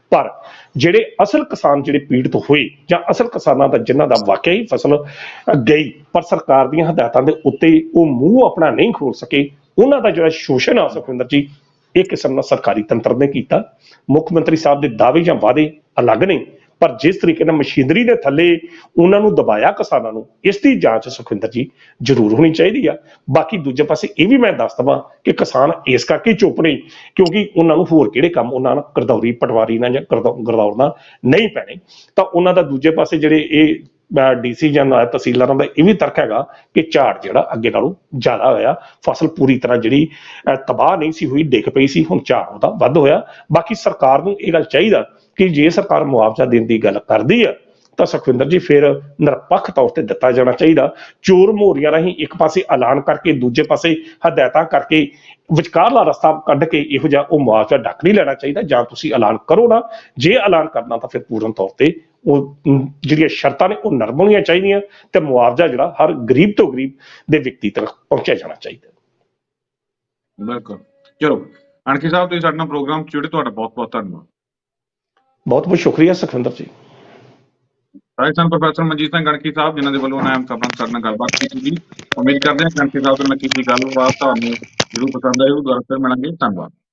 [SPEAKER 2] ਪਰ ਜਿਹੜੇ ਅਸਲ ਕਿਸਾਨ ਜਿਹੜੇ ਪੀੜਤ ਹੋਏ ਜਾਂ ਅਸਲ ਕਿਸਾਨਾਂ ਦਾ ਜਿਨ੍ਹਾਂ ਦਾ ਵਾਕਿਆ ਹੀ ਫਸਲ ਗਈ ਪਰ ਸਰਕਾਰ ਦੀਆਂ ਹਦਾਇਤਾਂ ਦੇ ਉੱਤੇ ਉਹ ਮੂੰਹ ਆਪਣਾ ਨਹੀਂ ਖੋਲ ਸਕੇ, ਉਹਨਾਂ ਦਾ ਜਿਹੜਾ ਸ਼ੋਸ਼ਣ ਆ ਸੁਖਵਿੰਦਰ ਜੀ, ਇਹ ਕਿਸਮ ਨਾਲ ਸਰਕਾਰੀ ਤੰਤਰ ਨੇ ਕੀਤਾ। ਮੁੱਖ ਮੰਤਰੀ ਸਾਹਿਬ ਦੇ ਦਾਅਵੇ ਜਾਂ ਵਾਅਦੇ ਅਲੱਗ ਨੇ, ਪਰ ਜਿਸ ਤਰੀਕੇ ਨਾਲ ਮਸ਼ੀਨਰੀ ਦੇ ਥੱਲੇ ਉਹਨਾਂ ਨੂੰ ਦਬਾਇਆ ਕਿਸਾਨਾਂ ਨੂੰ, ਇਸ ਦੀ ਜਾਂਚ ਸੁਖਵਿੰਦਰ ਜੀ ਜ਼ਰੂਰ ਹੋਣੀ ਚਾਹੀਦੀ ਆ। ਬਾਕੀ ਦੂਜੇ ਪਾਸੇ ਇਹ ਵੀ ਮੈਂ ਦੱਸ ਦੇਵਾਂ ਕਿ ਕਿਸਾਨ ਇਸ ਕਰਕੇ ਚੁੱਪ ਨੇ ਕਿਉਂਕਿ ਉਹਨਾਂ ਨੂੰ ਹੋਰ ਕਿਹੜੇ ਕੰਮ ਉਹਨਾਂ ਨਾਲ ਗਰਦੌਰੀ ਪਟਵਾਰੀ ਨਾਲ ਜਾਂ ਗਰਦੌਰ ਨਾਲ ਨਹੀਂ ਪੈਣੇ, ਤਾਂ ਉਹਨਾਂ ਦਾ ਦੂਜੇ ਪਾਸੇ ਜਿਹੜੇ ਇਹ ਡੀਸੀ ਜਾਂ ਨਾਇਬ ਤਹਿਸੀਲਦਾਰਾਂ ਦਾ ਇਹ ਵੀ ਤਰਕ ਹੈਗਾ ਕਿ ਝਾੜ ਜਿਹੜਾ ਅੱਗੇ ਨਾਲੋਂ ਜ਼ਿਆਦਾ ਹੋਇਆ, ਫਸਲ ਪੂਰੀ ਤਰ੍ਹਾਂ ਜਿਹੜੀ ਤਬਾਹ ਨਹੀਂ ਸੀ ਹੋਈ, ਡਿੱਗ ਪਈ ਸੀ, ਹੁਣ ਝਾੜ ਉਹਦਾ ਵੱਧ ਹੋਇਆ। ਬਾਕੀ ਸਰਕਾਰ ਨੂੰ ਇਹ ਗੱਲ ਚਾਹੀਦਾ ਕਿ ਜੇ ਸਰਕਾਰ ਮੁਆਵਜ਼ਾ ਦੇਣ ਦੀ ਗੱਲ ਕਰਦੀ ਆ ਤਾਂ ਸੁਖਵਿੰਦਰ ਜੀ ਫਿਰ ਨਿਰਪੱਖ ਤੌਰ ਤੇ ਦਿੱਤਾ ਜਾਣਾ ਚਾਹੀਦਾ। ਚੋਰ ਮੋਰੀਆਂ ਰਾਹੀਂ ਇੱਕ ਪਾਸੇ ਐਲਾਨ ਕਰਕੇ ਦੂਜੇ ਪਾਸੇ ਹਦਾਇਤਾਂ ਕਰਕੇ ਵਿਚਕਾਰਲਾ ਰਸਤਾ ਕੱਢ ਕੇ ਇਹੋ ਜਿਹਾ ਉਹ ਮੁਆਵਜ਼ਾ ਡੱਕ ਨਹੀਂ ਲੈਣਾ ਚਾਹੀਦਾ। ਜਾਂ ਤੁਸੀਂ ਐਲਾਨ ਕਰੋ ਨਾ, ਜੇ ਐਲਾਨ ਕਰਨਾ ਤਾਂ ਫਿਰ ਪੂਰਨ ਤੌਰ ਤੇ ਉਹ ਜਿਹੜੀਆਂ ਸ਼ਰਤਾਂ ਨੇ ਉਹ ਨਰਮ ਹੋਣੀਆਂ ਚਾਹੀਦੀਆਂ ਤੇ ਮੁਆਵਜ਼ਾ ਜਿਹੜਾ ਹਰ ਗਰੀਬ ਤੋਂ ਗਰੀਬ ਦੇ ਵਿਅਕਤੀ ਤੱਕ ਪਹੁੰਚਿਆ ਜਾਣਾ ਚਾਹੀਦਾ।
[SPEAKER 1] ਬਿਲਕੁਲ। ਚਲੋ ਅਣਖੀ ਸਾਹਿਬ, ਤੁਸੀਂ ਸਾਡੇ ਨਾਲ ਪ੍ਰੋਗਰਾਮ 'ਚ ਜੁੜੇ, ਤੁਹਾਡਾ ਬਹੁਤ ਬਹੁਤ ਧੰਨਵਾਦ।
[SPEAKER 2] ਬਹੁਤ ਬਹੁਤ ਸ਼ੁਕਰੀਆ ਸੁਖਵਿੰਦਰ ਜੀ।
[SPEAKER 1] ਰਾਜਸਥਾਨ ਪ੍ਰੋਫੈਸਰ ਮਨਜੀਤ ਸਿੰਘ ਗਣਕੀ ਸਾਹਿਬ, ਜਿਨ੍ਹਾਂ ਦੇ ਵੱਲੋਂ ਨਾਮ ਸਭਾ ਸਾਡੇ ਨਾਲ ਗੱਲਬਾਤ ਕੀਤੀ ਜੀ। ਉਮੀਦ ਕਰਦੇ ਹਾਂ ਗਣਕੀ ਸਾਹਿਬ ਨਾਲ ਕੀਤੀ ਗੱਲਬਾਤ ਤੁਹਾਨੂੰ ਜ਼ਰੂਰ ਪਸੰਦ ਆਏਗੀ। ਦੁਬਾਰਾ ਫਿਰ ਮਿਲਾਂਗੇ। ਧੰਨਵਾਦ।